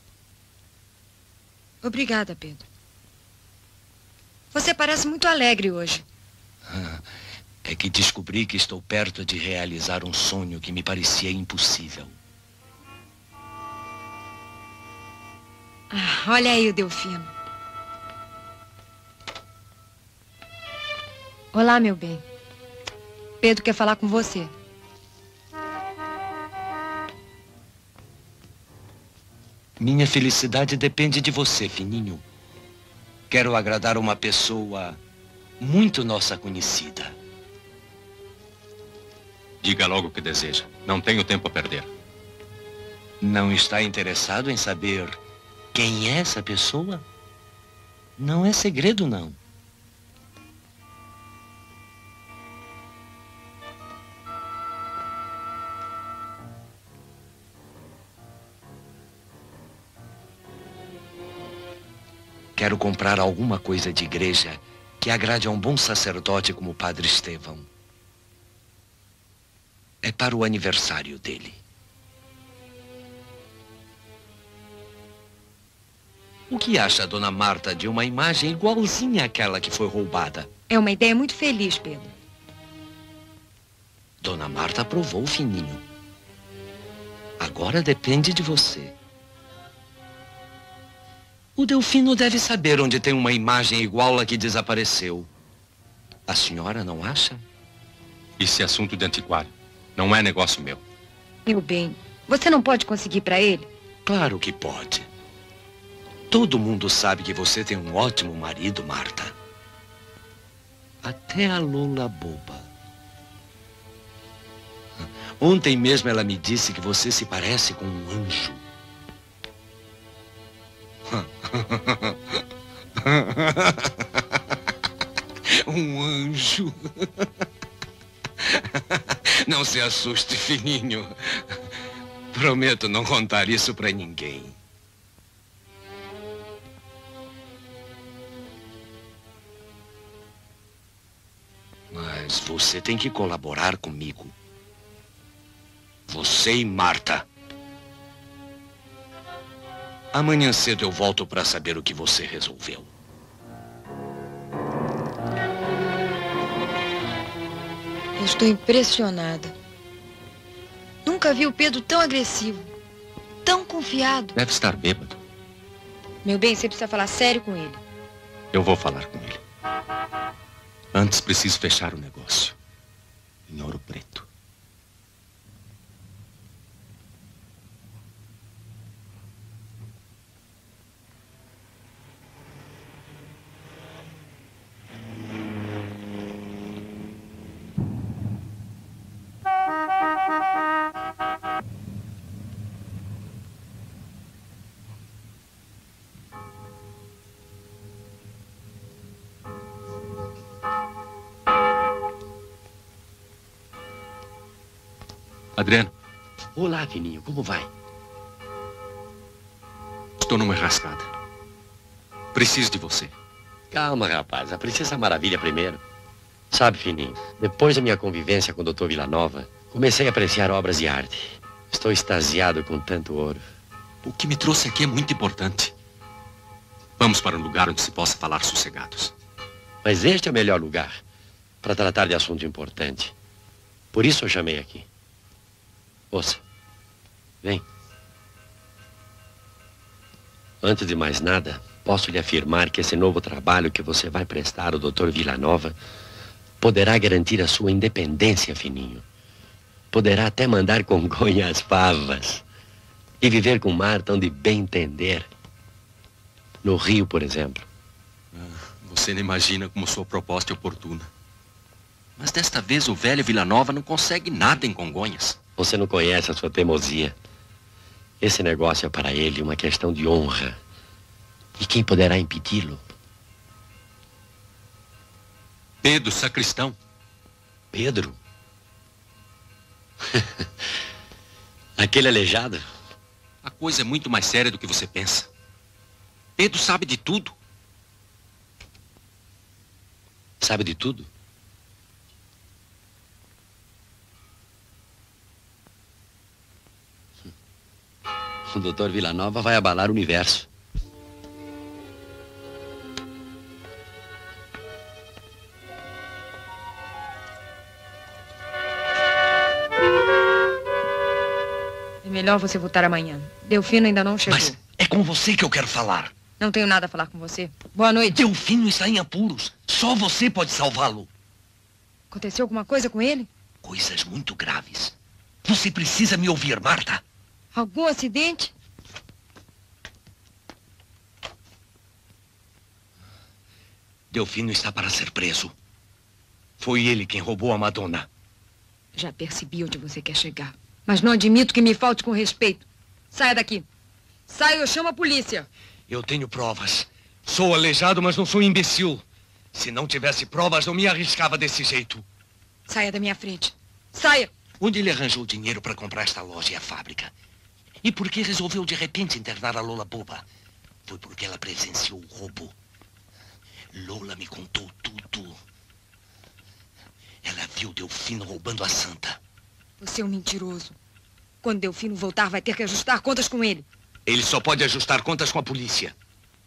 Obrigada, Pedro. Você parece muito alegre hoje. Ah, é que descobri que estou perto de realizar um sonho que me parecia impossível. Ah, olha aí o Delfino. Olá, meu bem. Pedro quer falar com você. Minha felicidade depende de você, Fininho. Quero agradar uma pessoa muito nossa conhecida. Diga logo o que deseja. Não tenho tempo a perder. Não está interessado em saber quem é essa pessoa? Não é segredo, não. Quero comprar alguma coisa de igreja que agrade a um bom sacerdote como o Padre Estevão. É para o aniversário dele. O que acha, dona Marta, de uma imagem igualzinha àquela que foi roubada? É uma ideia muito feliz, Pedro. Dona Marta aprovou, Fininho. Agora depende de você. O Delfino deve saber onde tem uma imagem igual à que desapareceu. A senhora não acha? Isso é assunto de antiquário. Não é negócio meu. Meu bem, você não pode conseguir para ele? Claro que pode. Todo mundo sabe que você tem um ótimo marido, Marta. Até a Lola boba. Ontem mesmo ela me disse que você se parece com um anjo. Um anjo. Não se assuste, fininho. Prometo não contar isso pra ninguém. Mas você tem que colaborar comigo. Você e Marta. Amanhã cedo eu volto para saber o que você resolveu. Eu estou impressionada. Nunca vi o Pedro tão agressivo, tão confiado. Deve estar bêbado. Meu bem, você precisa falar sério com ele. Eu vou falar com ele. Antes preciso fechar o negócio. Em Ouro Preto. Adriano. Olá, fininho. Como vai? Estou numa enrascada. Preciso de você. Calma, rapaz. A Princesa Maravilha primeiro. Sabe, fininho, depois da minha convivência com o doutor Villanova, comecei a apreciar obras de arte. Estou extasiado com tanto ouro. O que me trouxe aqui é muito importante. Vamos para um lugar onde se possa falar sossegados. Mas este é o melhor lugar para tratar de assunto importante. Por isso eu chamei aqui. Ouça, vem. Antes de mais nada, posso lhe afirmar que esse novo trabalho que você vai prestar ao doutor Villanova poderá garantir a sua independência, fininho. Poderá até mandar Congonha às favas e viver com Marta onde bem entender. No Rio, por exemplo. Ah, você não imagina como sua proposta é oportuna. Mas desta vez o velho Villanova não consegue nada em Congonhas. Você não conhece a sua teimosia. Esse negócio é para ele uma questão de honra. E quem poderá impedi-lo? Pedro, sacristão. Pedro? Aquele aleijado? A coisa é muito mais séria do que você pensa. Pedro sabe de tudo. Sabe de tudo? O doutor Villanova vai abalar o universo. É melhor você voltar amanhã. Delfino ainda não chegou. Mas é com você que eu quero falar. Não tenho nada a falar com você. Boa noite. Delfino está em apuros. Só você pode salvá-lo. Aconteceu alguma coisa com ele? Coisas muito graves. Você precisa me ouvir, Marta. Algum acidente? Delfino está para ser preso. Foi ele quem roubou a Madonna. Já percebi onde você quer chegar. Mas não admito que me falte com respeito. Saia daqui. Saia ou eu chamo a polícia. Eu tenho provas. Sou aleijado, mas não sou imbecil. Se não tivesse provas, não me arriscava desse jeito. Saia da minha frente. Saia! Onde ele arranjou dinheiro para comprar esta loja e a fábrica? E por que resolveu de repente internar a Lola boba? Foi porque ela presenciou o roubo. Lola me contou tudo. Ela viu Delfino roubando a santa. Você é um mentiroso. Quando Delfino voltar, vai ter que ajustar contas com ele. Ele só pode ajustar contas com a polícia.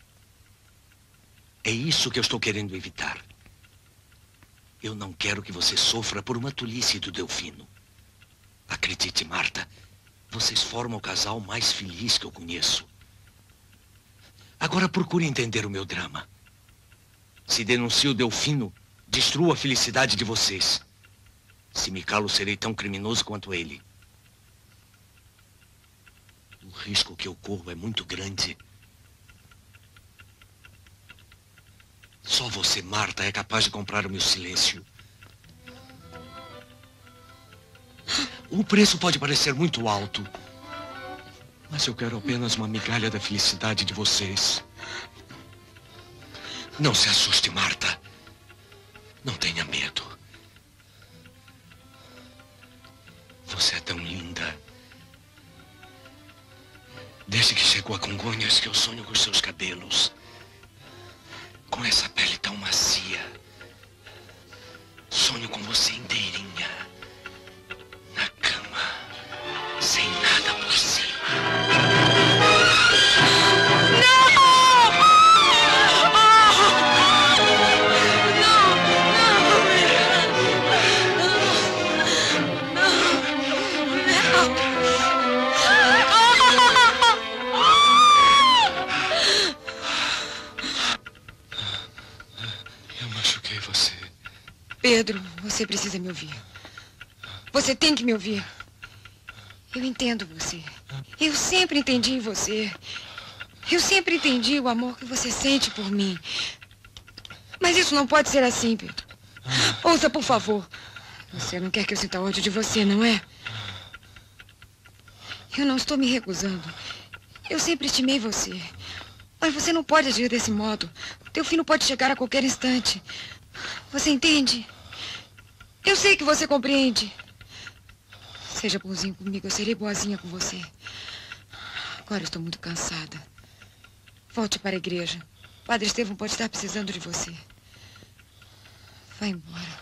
É isso que eu estou querendo evitar. Eu não quero que você sofra por uma tolice do Delfino. Acredite, Marta, vocês formam o casal mais feliz que eu conheço. Agora procure entender o meu drama. Se denuncio o Delfino, destruo a felicidade de vocês. Se me calo, serei tão criminoso quanto ele. O risco que eu corro é muito grande. Só você, Marta, é capaz de comprar o meu silêncio. O preço pode parecer muito alto. Mas eu quero apenas uma migalha da felicidade de vocês. Não se assuste, Marta. Não tenha medo. Você é tão linda. Desde que chegou a Congonhas que eu sonho com seus cabelos. Com essa pele tão macia. Sonho com você inteirinha. Na cama. Sem nada por cima. Pedro, você precisa me ouvir. Você tem que me ouvir. Eu entendo você. Eu sempre entendi em você. Eu sempre entendi o amor que você sente por mim. Mas isso não pode ser assim, Pedro. Ouça, por favor. Você não quer que eu sinta ódio de você, não é? Eu não estou me recusando. Eu sempre estimei você. Mas você não pode agir desse modo. Teu fim não pode chegar a qualquer instante. Você entende? Eu sei que você compreende. Seja bonzinho comigo, eu serei boazinha com você. Agora eu estou muito cansada. Volte para a igreja. Padre Estevão pode estar precisando de você. Vá embora.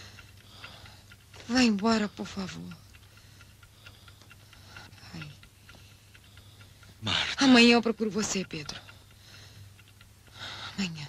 Vá embora, por favor. Vai. Marta. Amanhã eu procuro você, Pedro. Amanhã.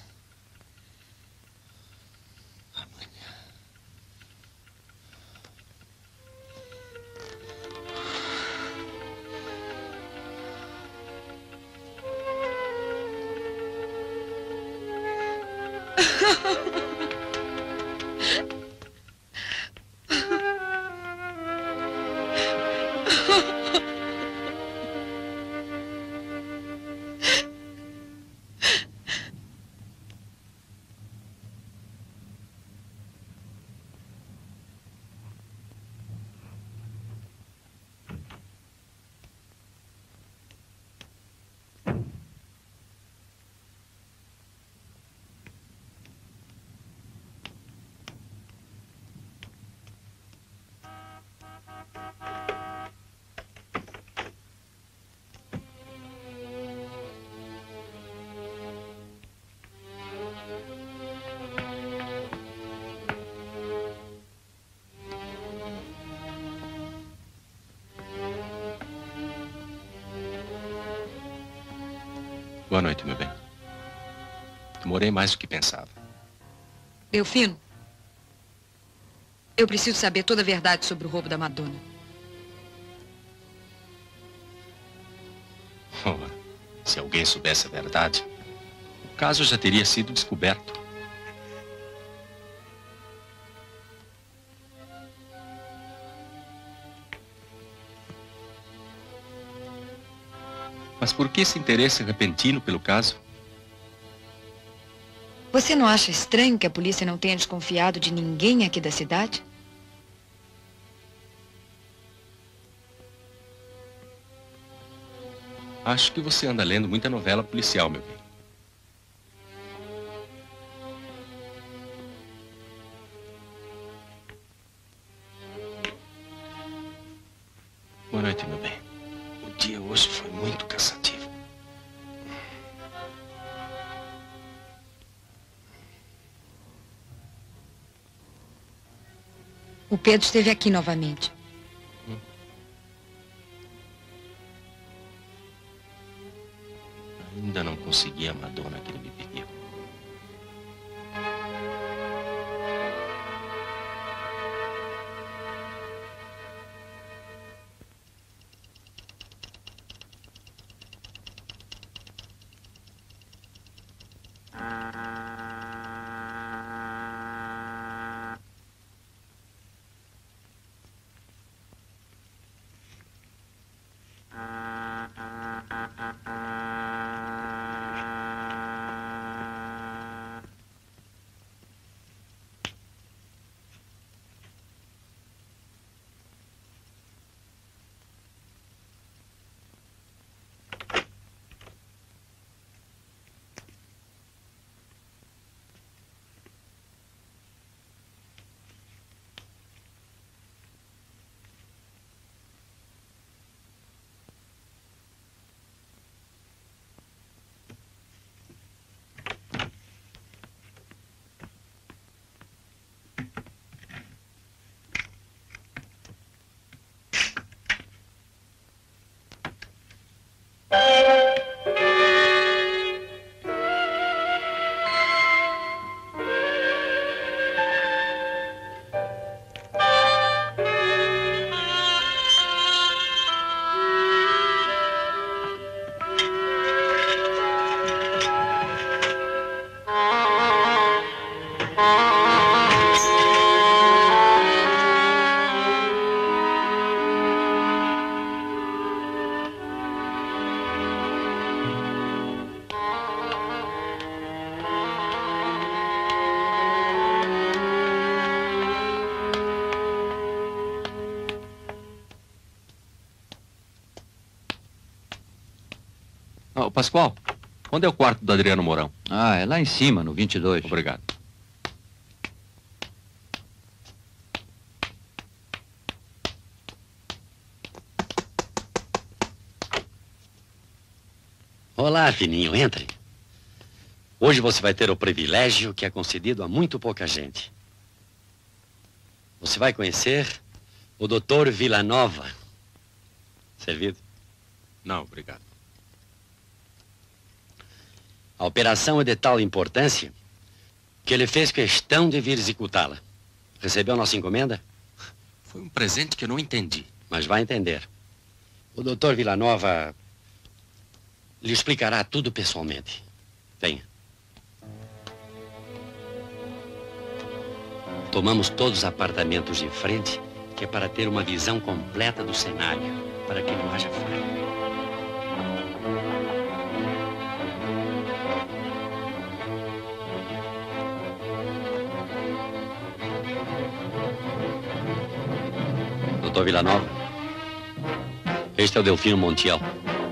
Boa noite, meu bem. Demorei mais do que pensava. Delfino, eu preciso saber toda a verdade sobre o roubo da Madonna. Ora, se alguém soubesse a verdade, o caso já teria sido descoberto. Mas por que esse interesse repentino pelo caso? Você não acha estranho que a polícia não tenha desconfiado de ninguém aqui da cidade? Acho que você anda lendo muita novela policial, meu bem. Boa noite, meu bem. O dia hoje foi muito cansativo. O Pedro esteve aqui novamente. Hum. Ainda não consegui a Madonna que ele me pediu. Ô, Pascoal, onde é o quarto do Adriano Mourão? Ah, é lá em cima, no vinte e dois. Obrigado. Olá, fininho, entre. Hoje você vai ter o privilégio que é concedido a muito pouca gente. Você vai conhecer o doutor Villanova. Servido? Não, obrigado. A operação é de tal importância que ele fez questão de vir executá-la. Recebeu nossa encomenda? Foi um presente que eu não entendi. Mas vai entender. O doutor Villanova lhe explicará tudo pessoalmente. Venha. Tomamos todos os apartamentos de frente, que é para ter uma visão completa do cenário, para que não haja falha. doutor Villanova, este é o Delfino Montiel.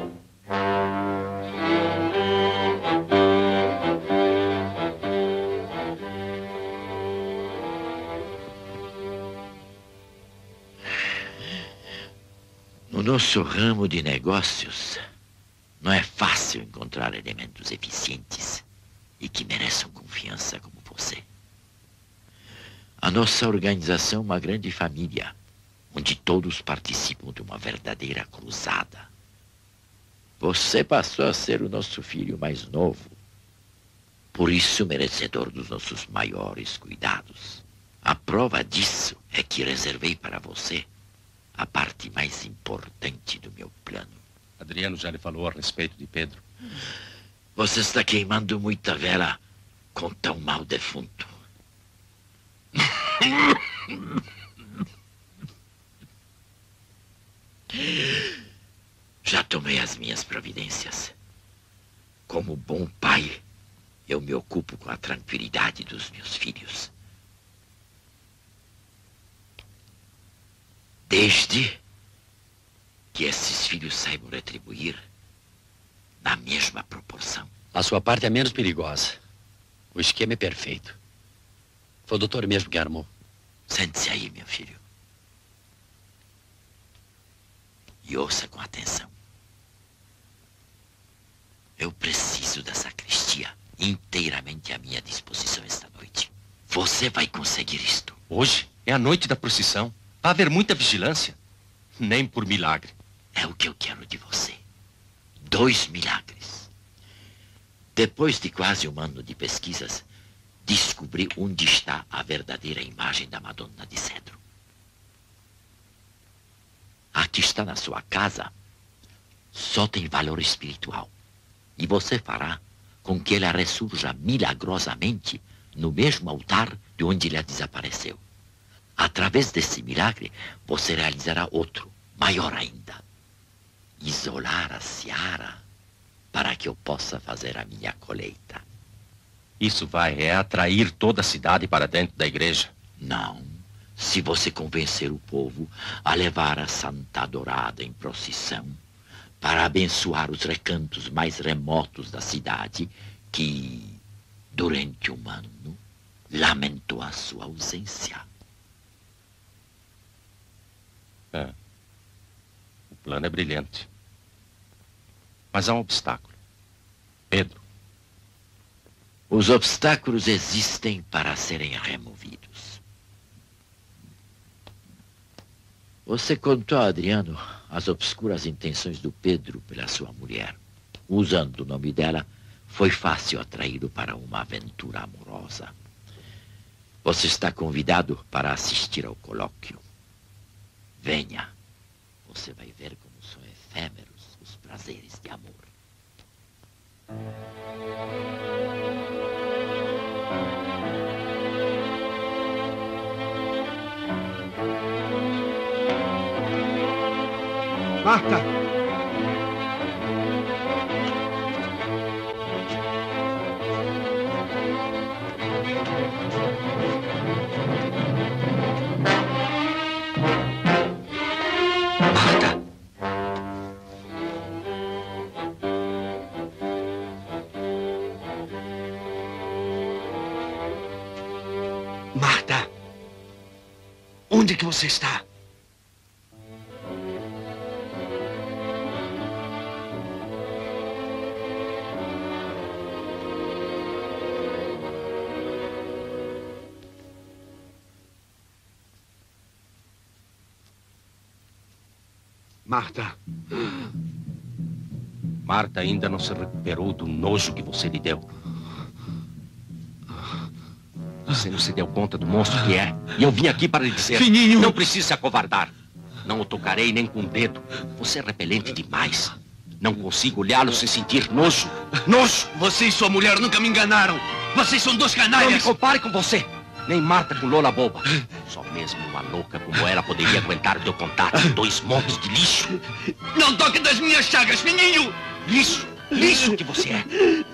No nosso ramo de negócios, não é fácil encontrar elementos eficientes e que mereçam confiança como você. A nossa organização é uma grande família, onde todos participam de uma verdadeira cruzada. Você passou a ser o nosso filho mais novo, por isso merecedor dos nossos maiores cuidados. A prova disso é que reservei para você a parte mais importante do meu plano. Adriano já lhe falou a respeito de Pedro. Você está queimando muita vela com tão mau defunto. Já tomei as minhas providências. Como bom pai, eu me ocupo com a tranquilidade dos meus filhos. Desde que esses filhos saibam retribuir na mesma proporção. A sua parte é menos perigosa. O esquema é perfeito. Foi o doutor mesmo que armou. Sente-se aí, meu filho. E ouça com atenção. Eu preciso da sacristia inteiramente à minha disposição esta noite. Você vai conseguir isto. Hoje é a noite da procissão. Vai haver muita vigilância. Nem por milagre. É o que eu quero de você. Dois milagres. Depois de quase um ano de pesquisas, descobri onde está a verdadeira imagem da Madonna de Cedro. A que está na sua casa só tem valor espiritual. E você fará com que ela ressurja milagrosamente no mesmo altar de onde ela desapareceu. Através desse milagre, você realizará outro, maior ainda. Isolar a seara para que eu possa fazer a minha colheita. Isso vai é atrair toda a cidade para dentro da igreja. Não. Se você convencer o povo a levar a Santa Adorada em procissão para abençoar os recantos mais remotos da cidade que, durante um ano, lamentou a sua ausência. É. O plano é brilhante. Mas há um obstáculo. Pedro. Os obstáculos existem para serem removidos. Você contou a Adriano as obscuras intenções do Pedro pela sua mulher. Usando o nome dela, foi fácil atraí-lo para uma aventura amorosa. Você está convidado para assistir ao colóquio. Venha. Você vai ver como são efêmeros os prazeres de amor. Marta! Marta! Onde é que você está? Marta. Marta ainda não se recuperou do nojo que você lhe deu. Você não se deu conta do monstro que é. E eu vim aqui para lhe dizer... Fininho! Não precisa se acovardar. Não o tocarei nem com o dedo. Você é repelente demais. Não consigo olhá-lo sem sentir nojo. Nojo! Você e sua mulher nunca me enganaram. Vocês são dois canalhas. Não me compare com você. Nem Marta com Lola boba. Só mesmo uma louca como ela poderia aguentar o teu contato. Dois montes de lixo. Não toque das minhas chagas, Fininho! Lixo! Lixo que você é.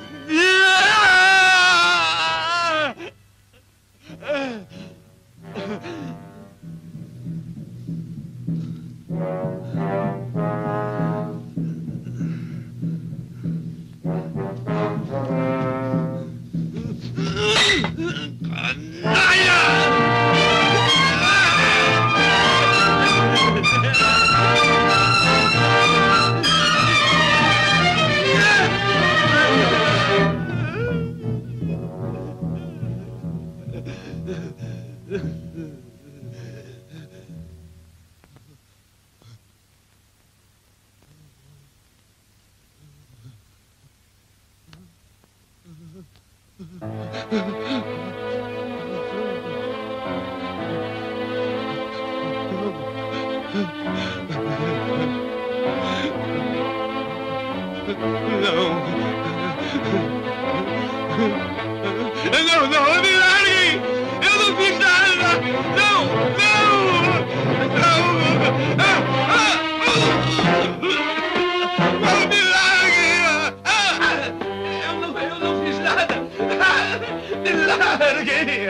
Não, não, me larguem! Eu não fiz nada! Não, não! Não! Ah, ah, não me larguem! Ah, eu, não, eu não fiz nada! Ah, me larguem!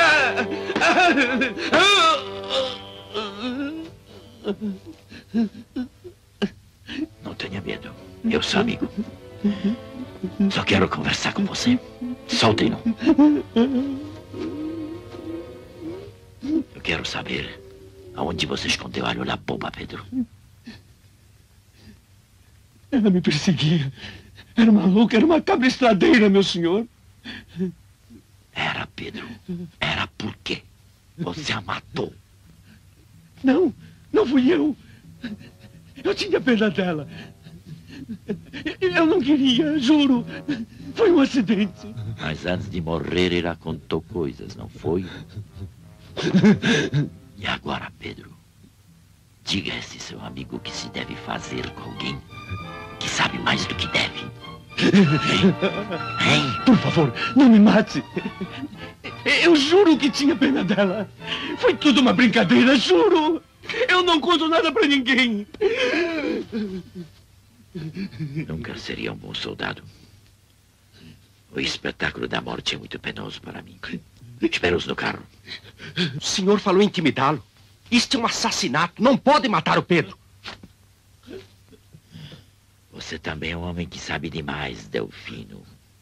Não tenha medo. Eu sou amigo. Só quero conversar com você. Soltem-no. Eu quero saber aonde você escondeu a Lola boba, Pedro. Ela me perseguia. Era uma louca, era uma cabra estradeira, meu senhor. Era, Pedro. Era por quê? Você a matou. Não, não fui eu. Eu tinha pena dela. Eu não queria, juro. Foi um acidente. Mas antes de morrer, ela contou coisas, não foi? E agora, Pedro, diga a esse seu amigo que se deve fazer com alguém que sabe mais do que deve. Hein? Hein? Por favor, não me mate. Eu juro que tinha pena dela. Foi tudo uma brincadeira, juro. Eu não conto nada pra ninguém. Nunca seria um bom soldado. O espetáculo da morte é muito penoso para mim. Espera-os no carro. O senhor falou em intimidá-lo. Isto é um assassinato. Não pode matar o Pedro. Você também é um homem que sabe demais, Delfino.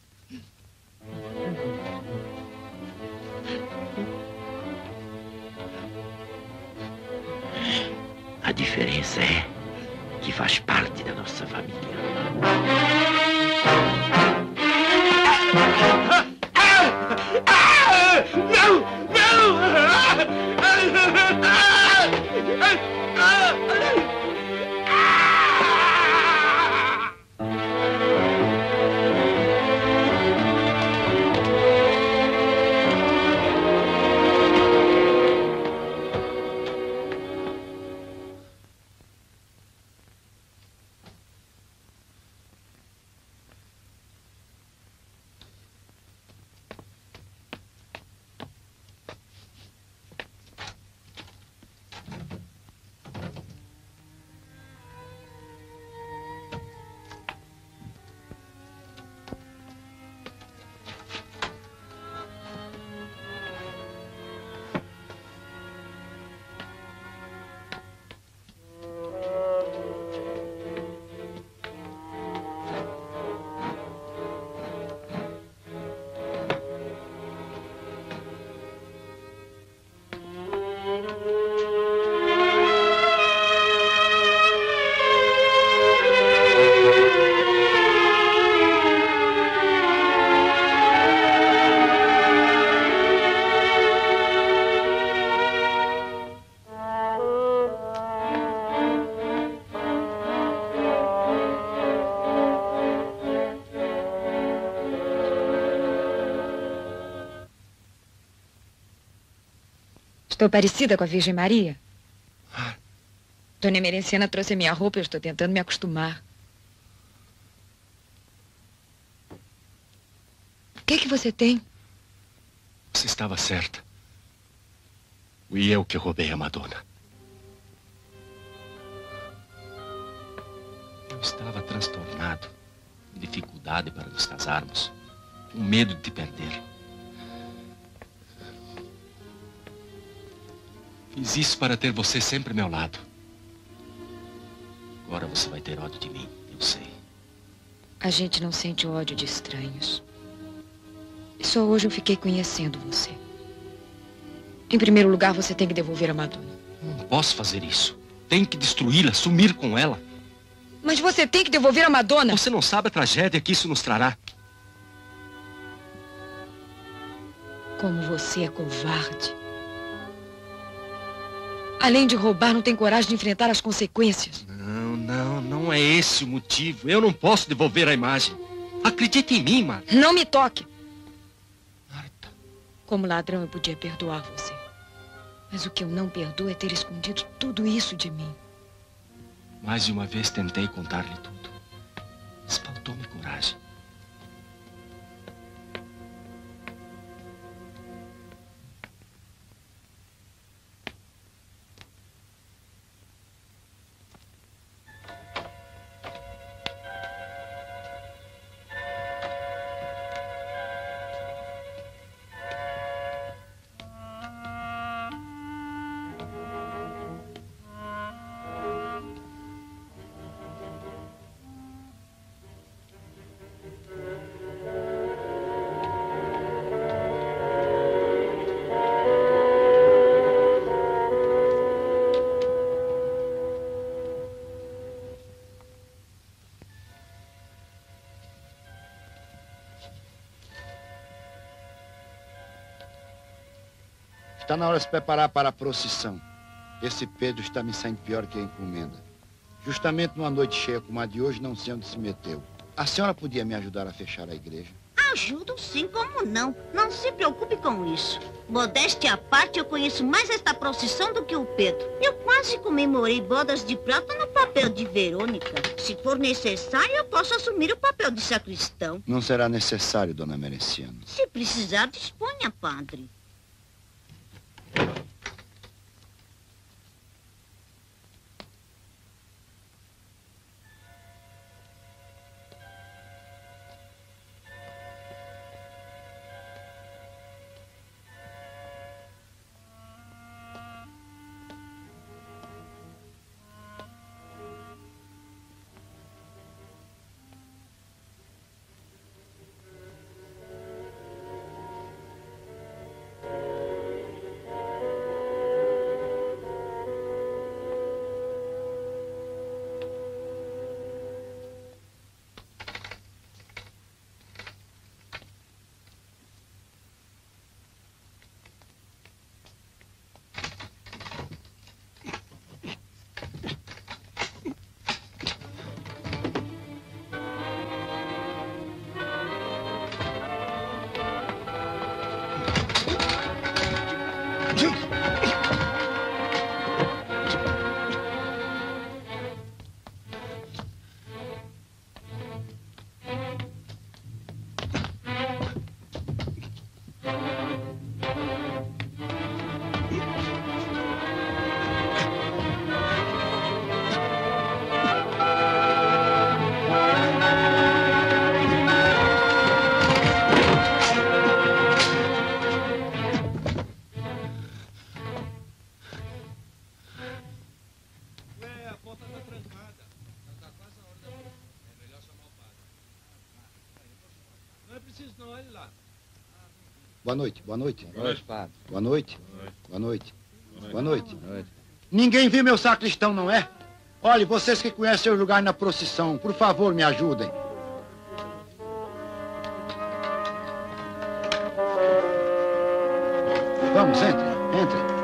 A diferença é que faz parte da nossa família. Não! Não! Estou parecida com a Virgem Maria? Dona Emerenciana trouxe a minha roupa e eu estou tentando me acostumar. O que é que você tem? Você estava certa. Fui eu que roubei a Madonna. Eu estava transtornado, com dificuldade para nos casarmos, com medo de te perder. Fiz isso para ter você sempre ao meu lado. Agora você vai ter ódio de mim, eu sei. A gente não sente ódio de estranhos. E só hoje eu fiquei conhecendo você. Em primeiro lugar, você tem que devolver a Madonna. Não posso fazer isso. Tem que destruí-la, sumir com ela. Mas você tem que devolver a Madonna. Você não sabe a tragédia que isso nos trará. Como você é covarde. Além de roubar, não tem coragem de enfrentar as consequências. Não, não, não é esse o motivo. Eu não posso devolver a imagem. Acredite em mim, Marta. Não me toque. Marta. Como ladrão, eu podia perdoar você. Mas o que eu não perdoo é ter escondido tudo isso de mim. Mais de uma vez tentei contar-lhe tudo. Mas faltou-me coragem. Está na hora de se preparar para a procissão. Esse Pedro está me saindo pior que a encomenda. Justamente numa noite cheia como a de hoje, não sei onde se meteu. A senhora podia me ajudar a fechar a igreja? Ajudo sim, como não? Não se preocupe com isso. Modéstia à parte, eu conheço mais esta procissão do que o Pedro. Eu quase comemorei bodas de prata no papel de Verônica. Se for necessário, eu posso assumir o papel de sacristão. Não será necessário, dona Emerenciana. Se precisar, disponha, padre. Boa noite, boa noite. Boa noite, padre. Boa noite. Boa noite. Boa noite. Boa noite. Ninguém viu meu sacristão, não é? Olhe, vocês que conhecem o lugar na procissão, por favor, me ajudem. Vamos, entre, entre.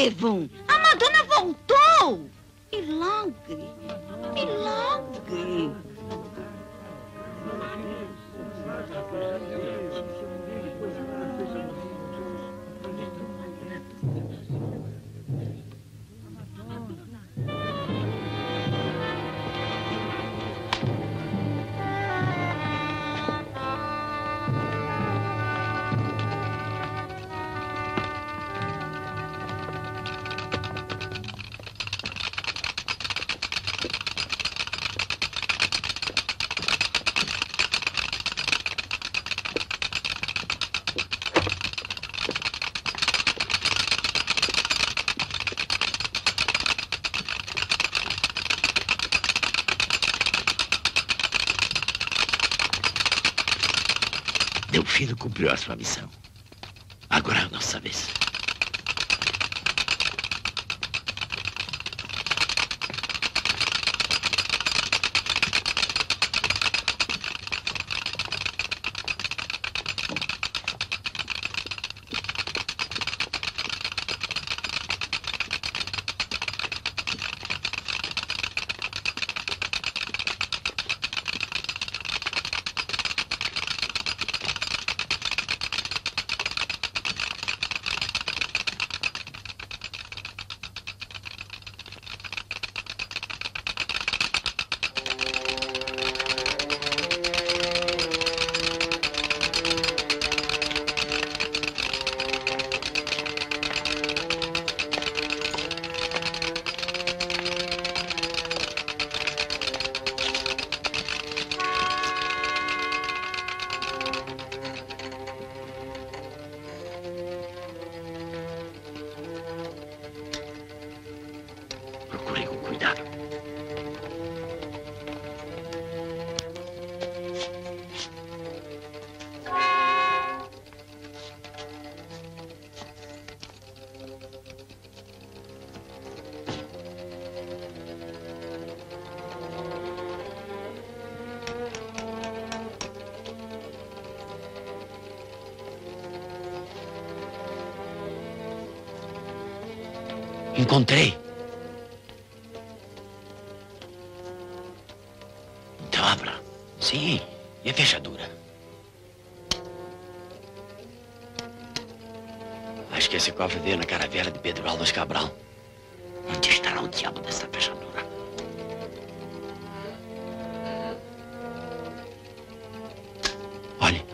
Estevão, a Madonna voltou. Milagre, milagre. Delfino cumpriu a sua missão. Agora é a nossa vez. Procure com cuidado. Encontrei. Então abra. Sim, e a fechadura? Acho que esse cofre veio na caravela de Pedro Álvares Cabral. Onde estará o diabo dessa fechadura? Olhe.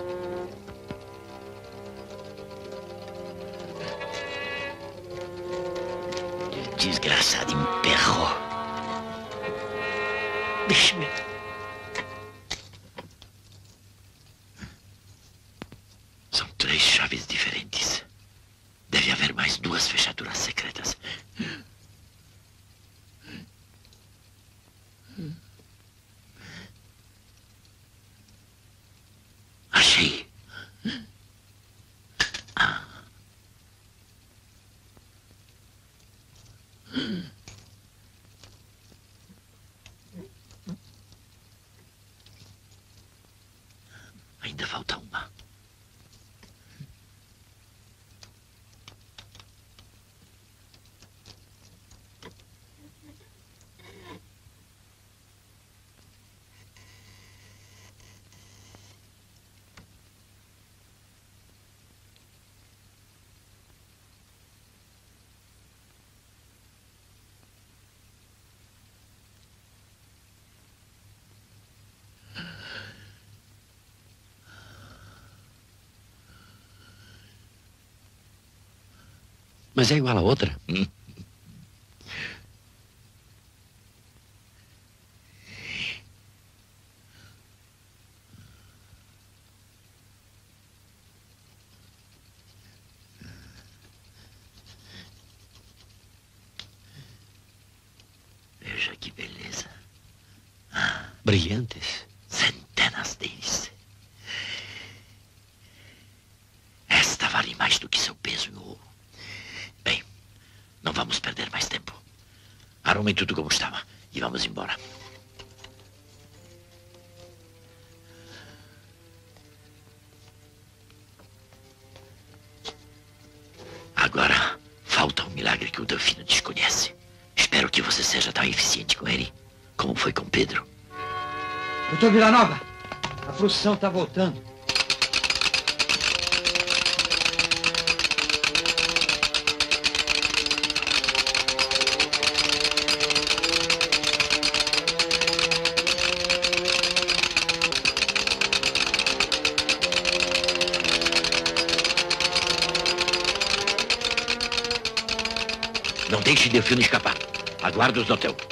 Desgraçado emperrou. Deixe-me. São três chaves diferentes. Deve haver mais duas fechaduras secretas. Achei. Ainda falta uma. Mas é igual a outra. Hum. Veja que beleza. Brilhantes. Centenas deles. Esta vale mais do que seu peso em ouro. Bem, não vamos perder mais tempo. Arrume tudo como estava e vamos embora. Agora, falta um milagre. com ele, como foi com Pedro. Doutor Villanova, a frução está voltando. Não deixe Delfino escapar. Aguardo-os no hotel.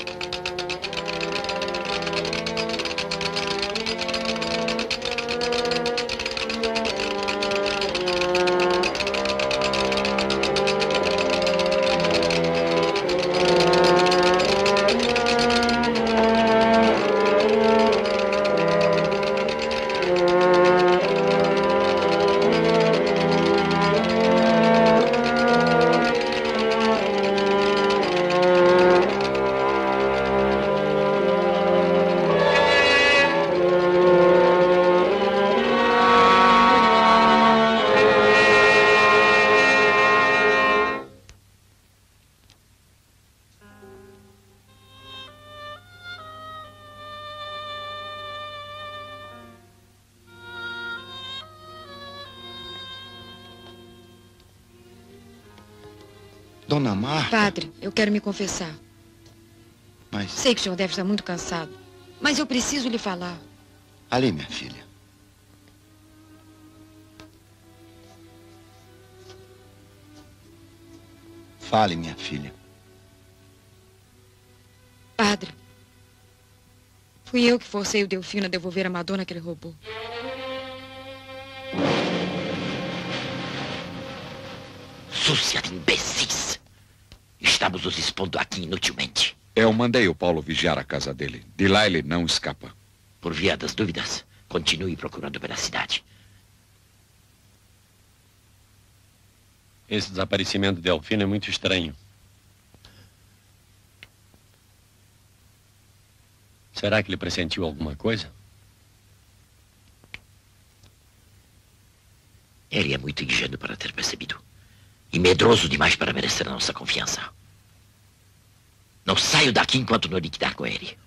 Dona Marta? Padre, eu quero me confessar. Mas... Sei que o senhor deve estar muito cansado, mas eu preciso lhe falar. Ali, minha filha. Fale, minha filha. Padre, fui eu que forcei o Delfino a devolver a Madonna que ele roubou. Súcia de imbecis. Estamos nos expondo aqui inutilmente. Eu mandei o Paulo vigiar a casa dele. De lá ele não escapa. Por via das dúvidas, continue procurando pela cidade. Esse desaparecimento de Delfino é muito estranho. Será que ele pressentiu alguma coisa? Ele é muito ingênuo para ter percebido. E medroso demais para merecer a nossa confiança. Não saio daqui enquanto não liquidar com ele.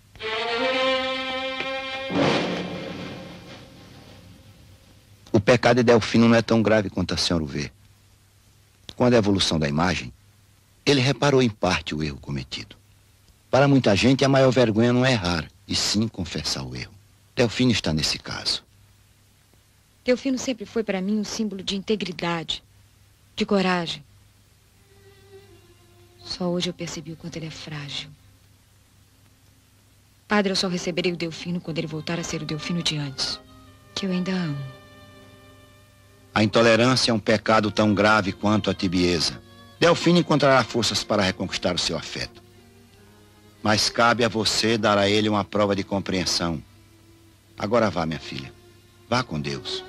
O pecado de Delfino não é tão grave quanto a senhora o vê. Quando a evolução da imagem, ele reparou em parte o erro cometido. Para muita gente, a maior vergonha não é errar, e sim confessar o erro. Delfino está nesse caso. Delfino sempre foi para mim um símbolo de integridade, de coragem. Só hoje eu percebi o quanto ele é frágil. Padre, eu só receberei o Delfino quando ele voltar a ser o Delfino de antes, que eu ainda amo. A intolerância é um pecado tão grave quanto a tibieza. Delfino encontrará forças para reconquistar o seu afeto. Mas cabe a você dar a ele uma prova de compreensão. Agora vá, minha filha. Vá com Deus.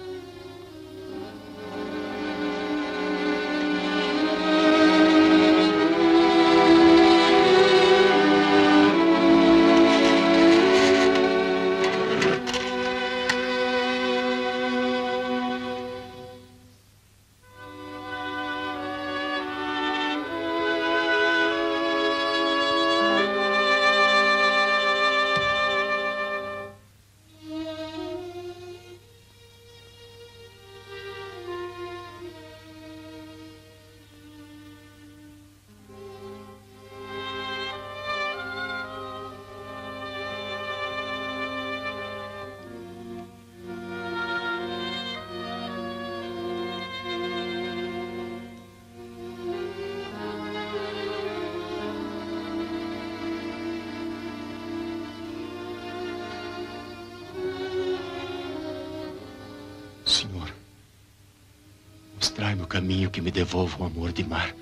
Senhor, mostrai-me o caminho que me devolva o amor de mar.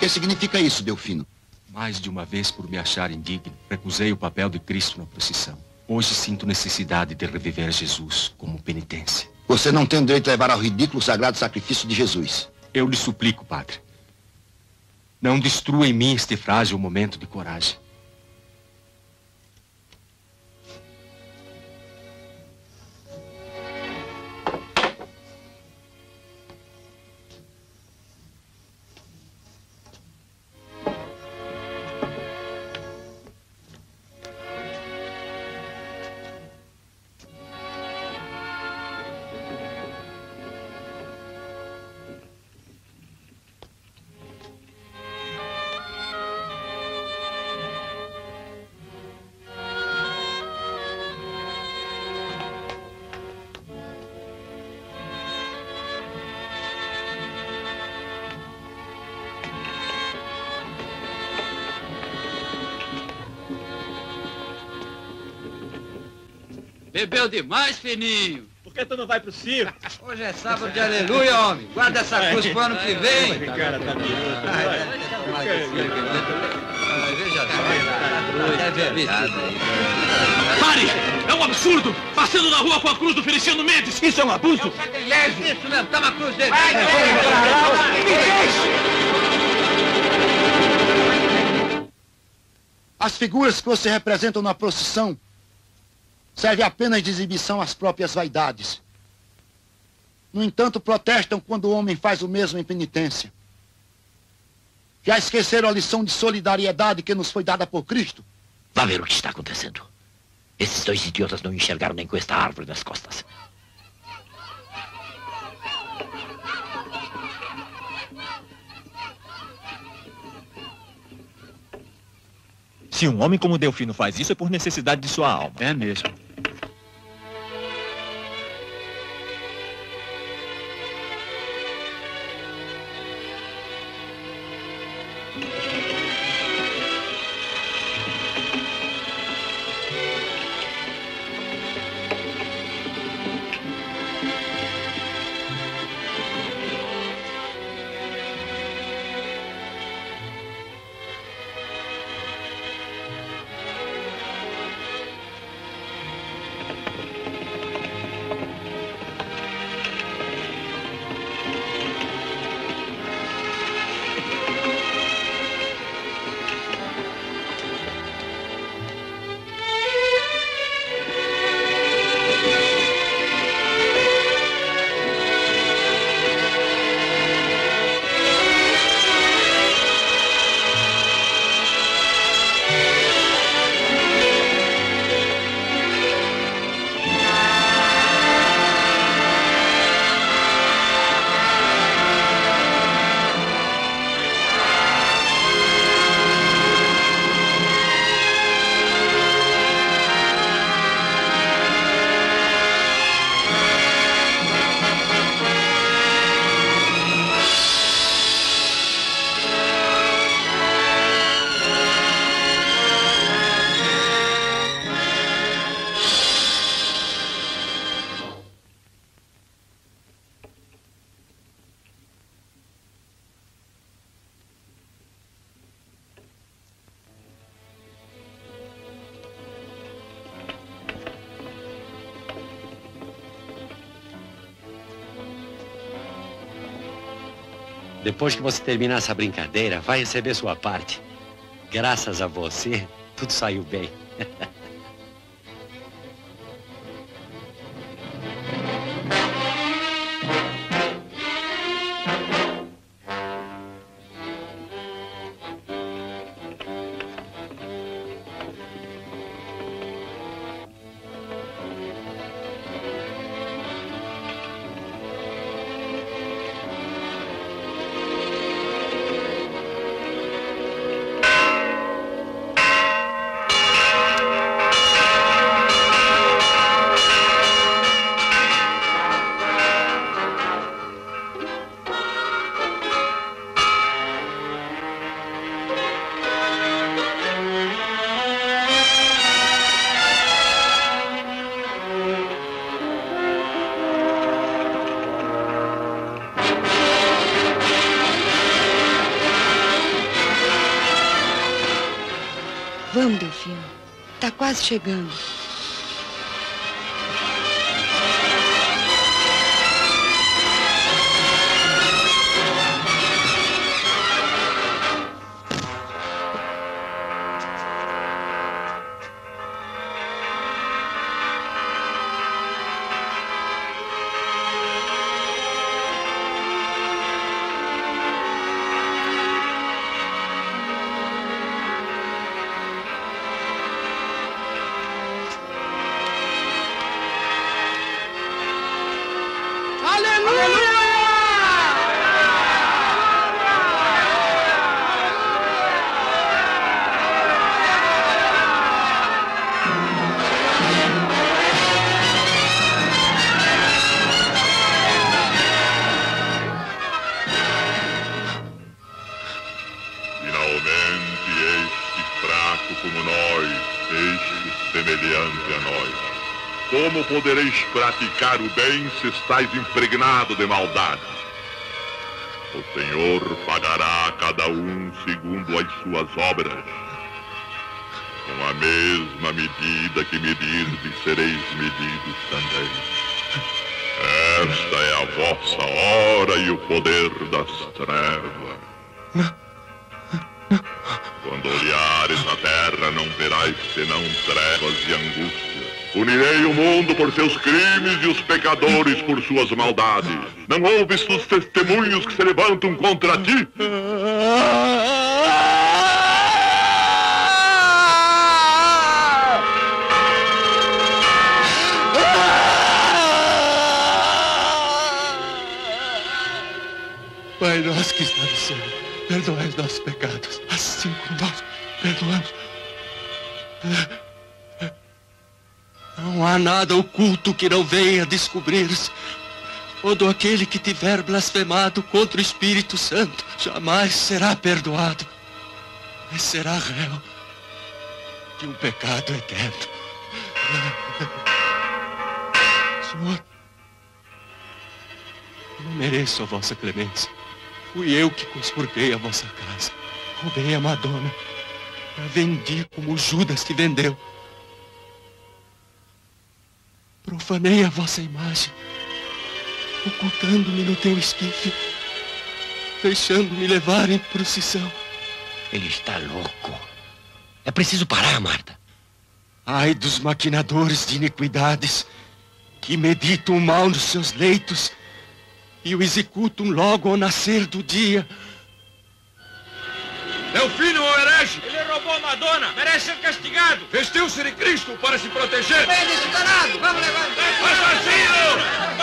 que significa isso, Delfino? Mais de uma vez, por me achar indigno, recusei o papel de Cristo na procissão. Hoje sinto necessidade de reviver Jesus como penitência. Você não tem o direito de levar ao ridículo o sagrado sacrifício de Jesus. Eu lhe suplico, padre. Não destrua em mim este frágil momento de coragem. Bebeu demais, fininho. Por que tu não vai pro circo? Hoje é sábado de aleluia, homem. Guarda essa cruz pro ano que vem. Esse cara tá mirando. Veja só. Pare! É um absurdo! Passando na rua com a cruz do Feliciano Mendes! Isso é um abuso! Sacrilégio! Isso mesmo, toma a cruz dele. As figuras que você representa na procissão servem apenas de exibição às próprias vaidades. No entanto, protestam quando o homem faz o mesmo em penitência. Já esqueceram a lição de solidariedade que nos foi dada por Cristo? Vá ver o que está acontecendo. Esses dois idiotas não enxergaram nem com esta árvore nas costas. Se um homem como Delfino faz isso, é por necessidade de sua alma. É mesmo. Depois que você terminar essa brincadeira, vai receber sua parte. Graças a você, tudo saiu bem. Vamos, Delfino. Tá quase chegando. Como podereis praticar o bem se estáis impregnado de maldade? O Senhor pagará a cada um segundo as suas obras. Com a mesma medida que medirdes, sereis medidos também. Esta é a vossa hora e o poder das trevas. Quando olhares a terra, não verás senão trevas e angústia. Punirei o mundo por seus crimes e os pecadores por suas maldades. Não ouves os testemunhos que se levantam contra ti? Pai nosso que está no céu, perdoai os nossos pecados, assim como nós perdoamos. Não há nada oculto que não venha descobrir-se. Todo aquele que tiver blasfemado contra o Espírito Santo jamais será perdoado, mas será réu de um pecado eterno. Senhor, eu não mereço a vossa clemência. Fui eu que conspurquei a vossa casa. Roubei a Madonna. A vendi como Judas que vendeu. Profanei a vossa imagem, ocultando-me no teu esquife, deixando-me levar em procissão. Ele está louco. É preciso parar, Marta. Ai dos maquinadores de iniquidades, que meditam o mal nos seus leitos e o executam logo ao nascer do dia. Delfino, o herege! Ele roubou a Madonna, merece ser castigado. Vestiu-se de Cristo para se proteger. Vem desse danado, vamos levar. Assassino!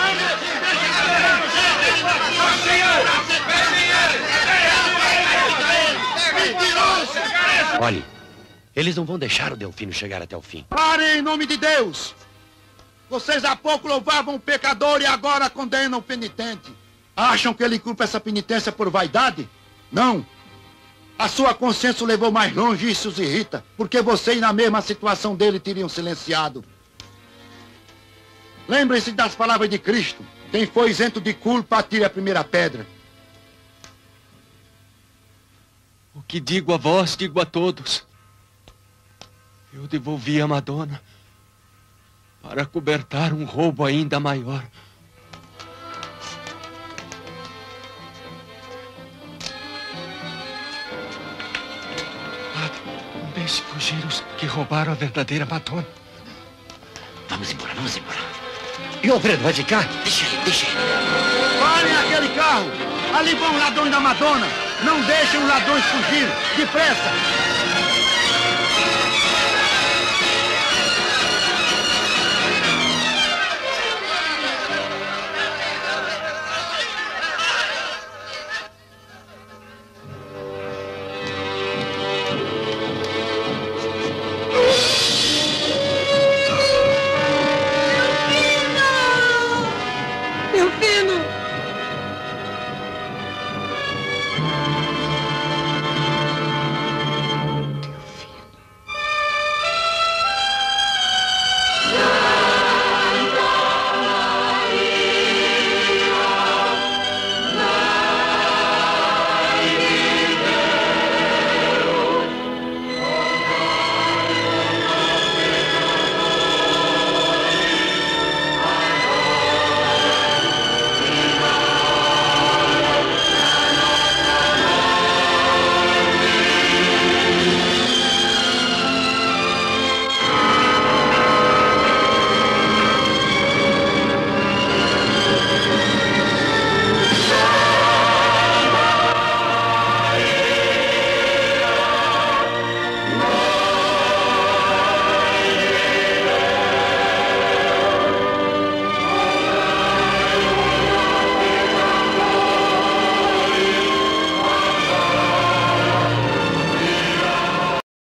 Olhe, eles não vão deixar o Delfino chegar até o fim. Parem em nome de Deus! Vocês há pouco louvavam o pecador e agora condenam o penitente. Acham que ele culpa essa penitência por vaidade? Não. A sua consciência o levou mais longe e isso os irrita, porque vocês, na mesma situação dele, teriam silenciado. Lembrem-se das palavras de Cristo. Quem foi isento de culpa, atire a primeira pedra. O que digo a vós, digo a todos. Eu devolvi a Madonna para cobertar um roubo ainda maior. Deixe fugir os que roubaram a verdadeira Madonna. Vamos embora, vamos embora. E o Alfredo vai ficar? Deixa ele, deixa ele. Parem aquele carro! Ali vão os ladrões da Madonna! Não deixem os ladrões fugir! Depressa!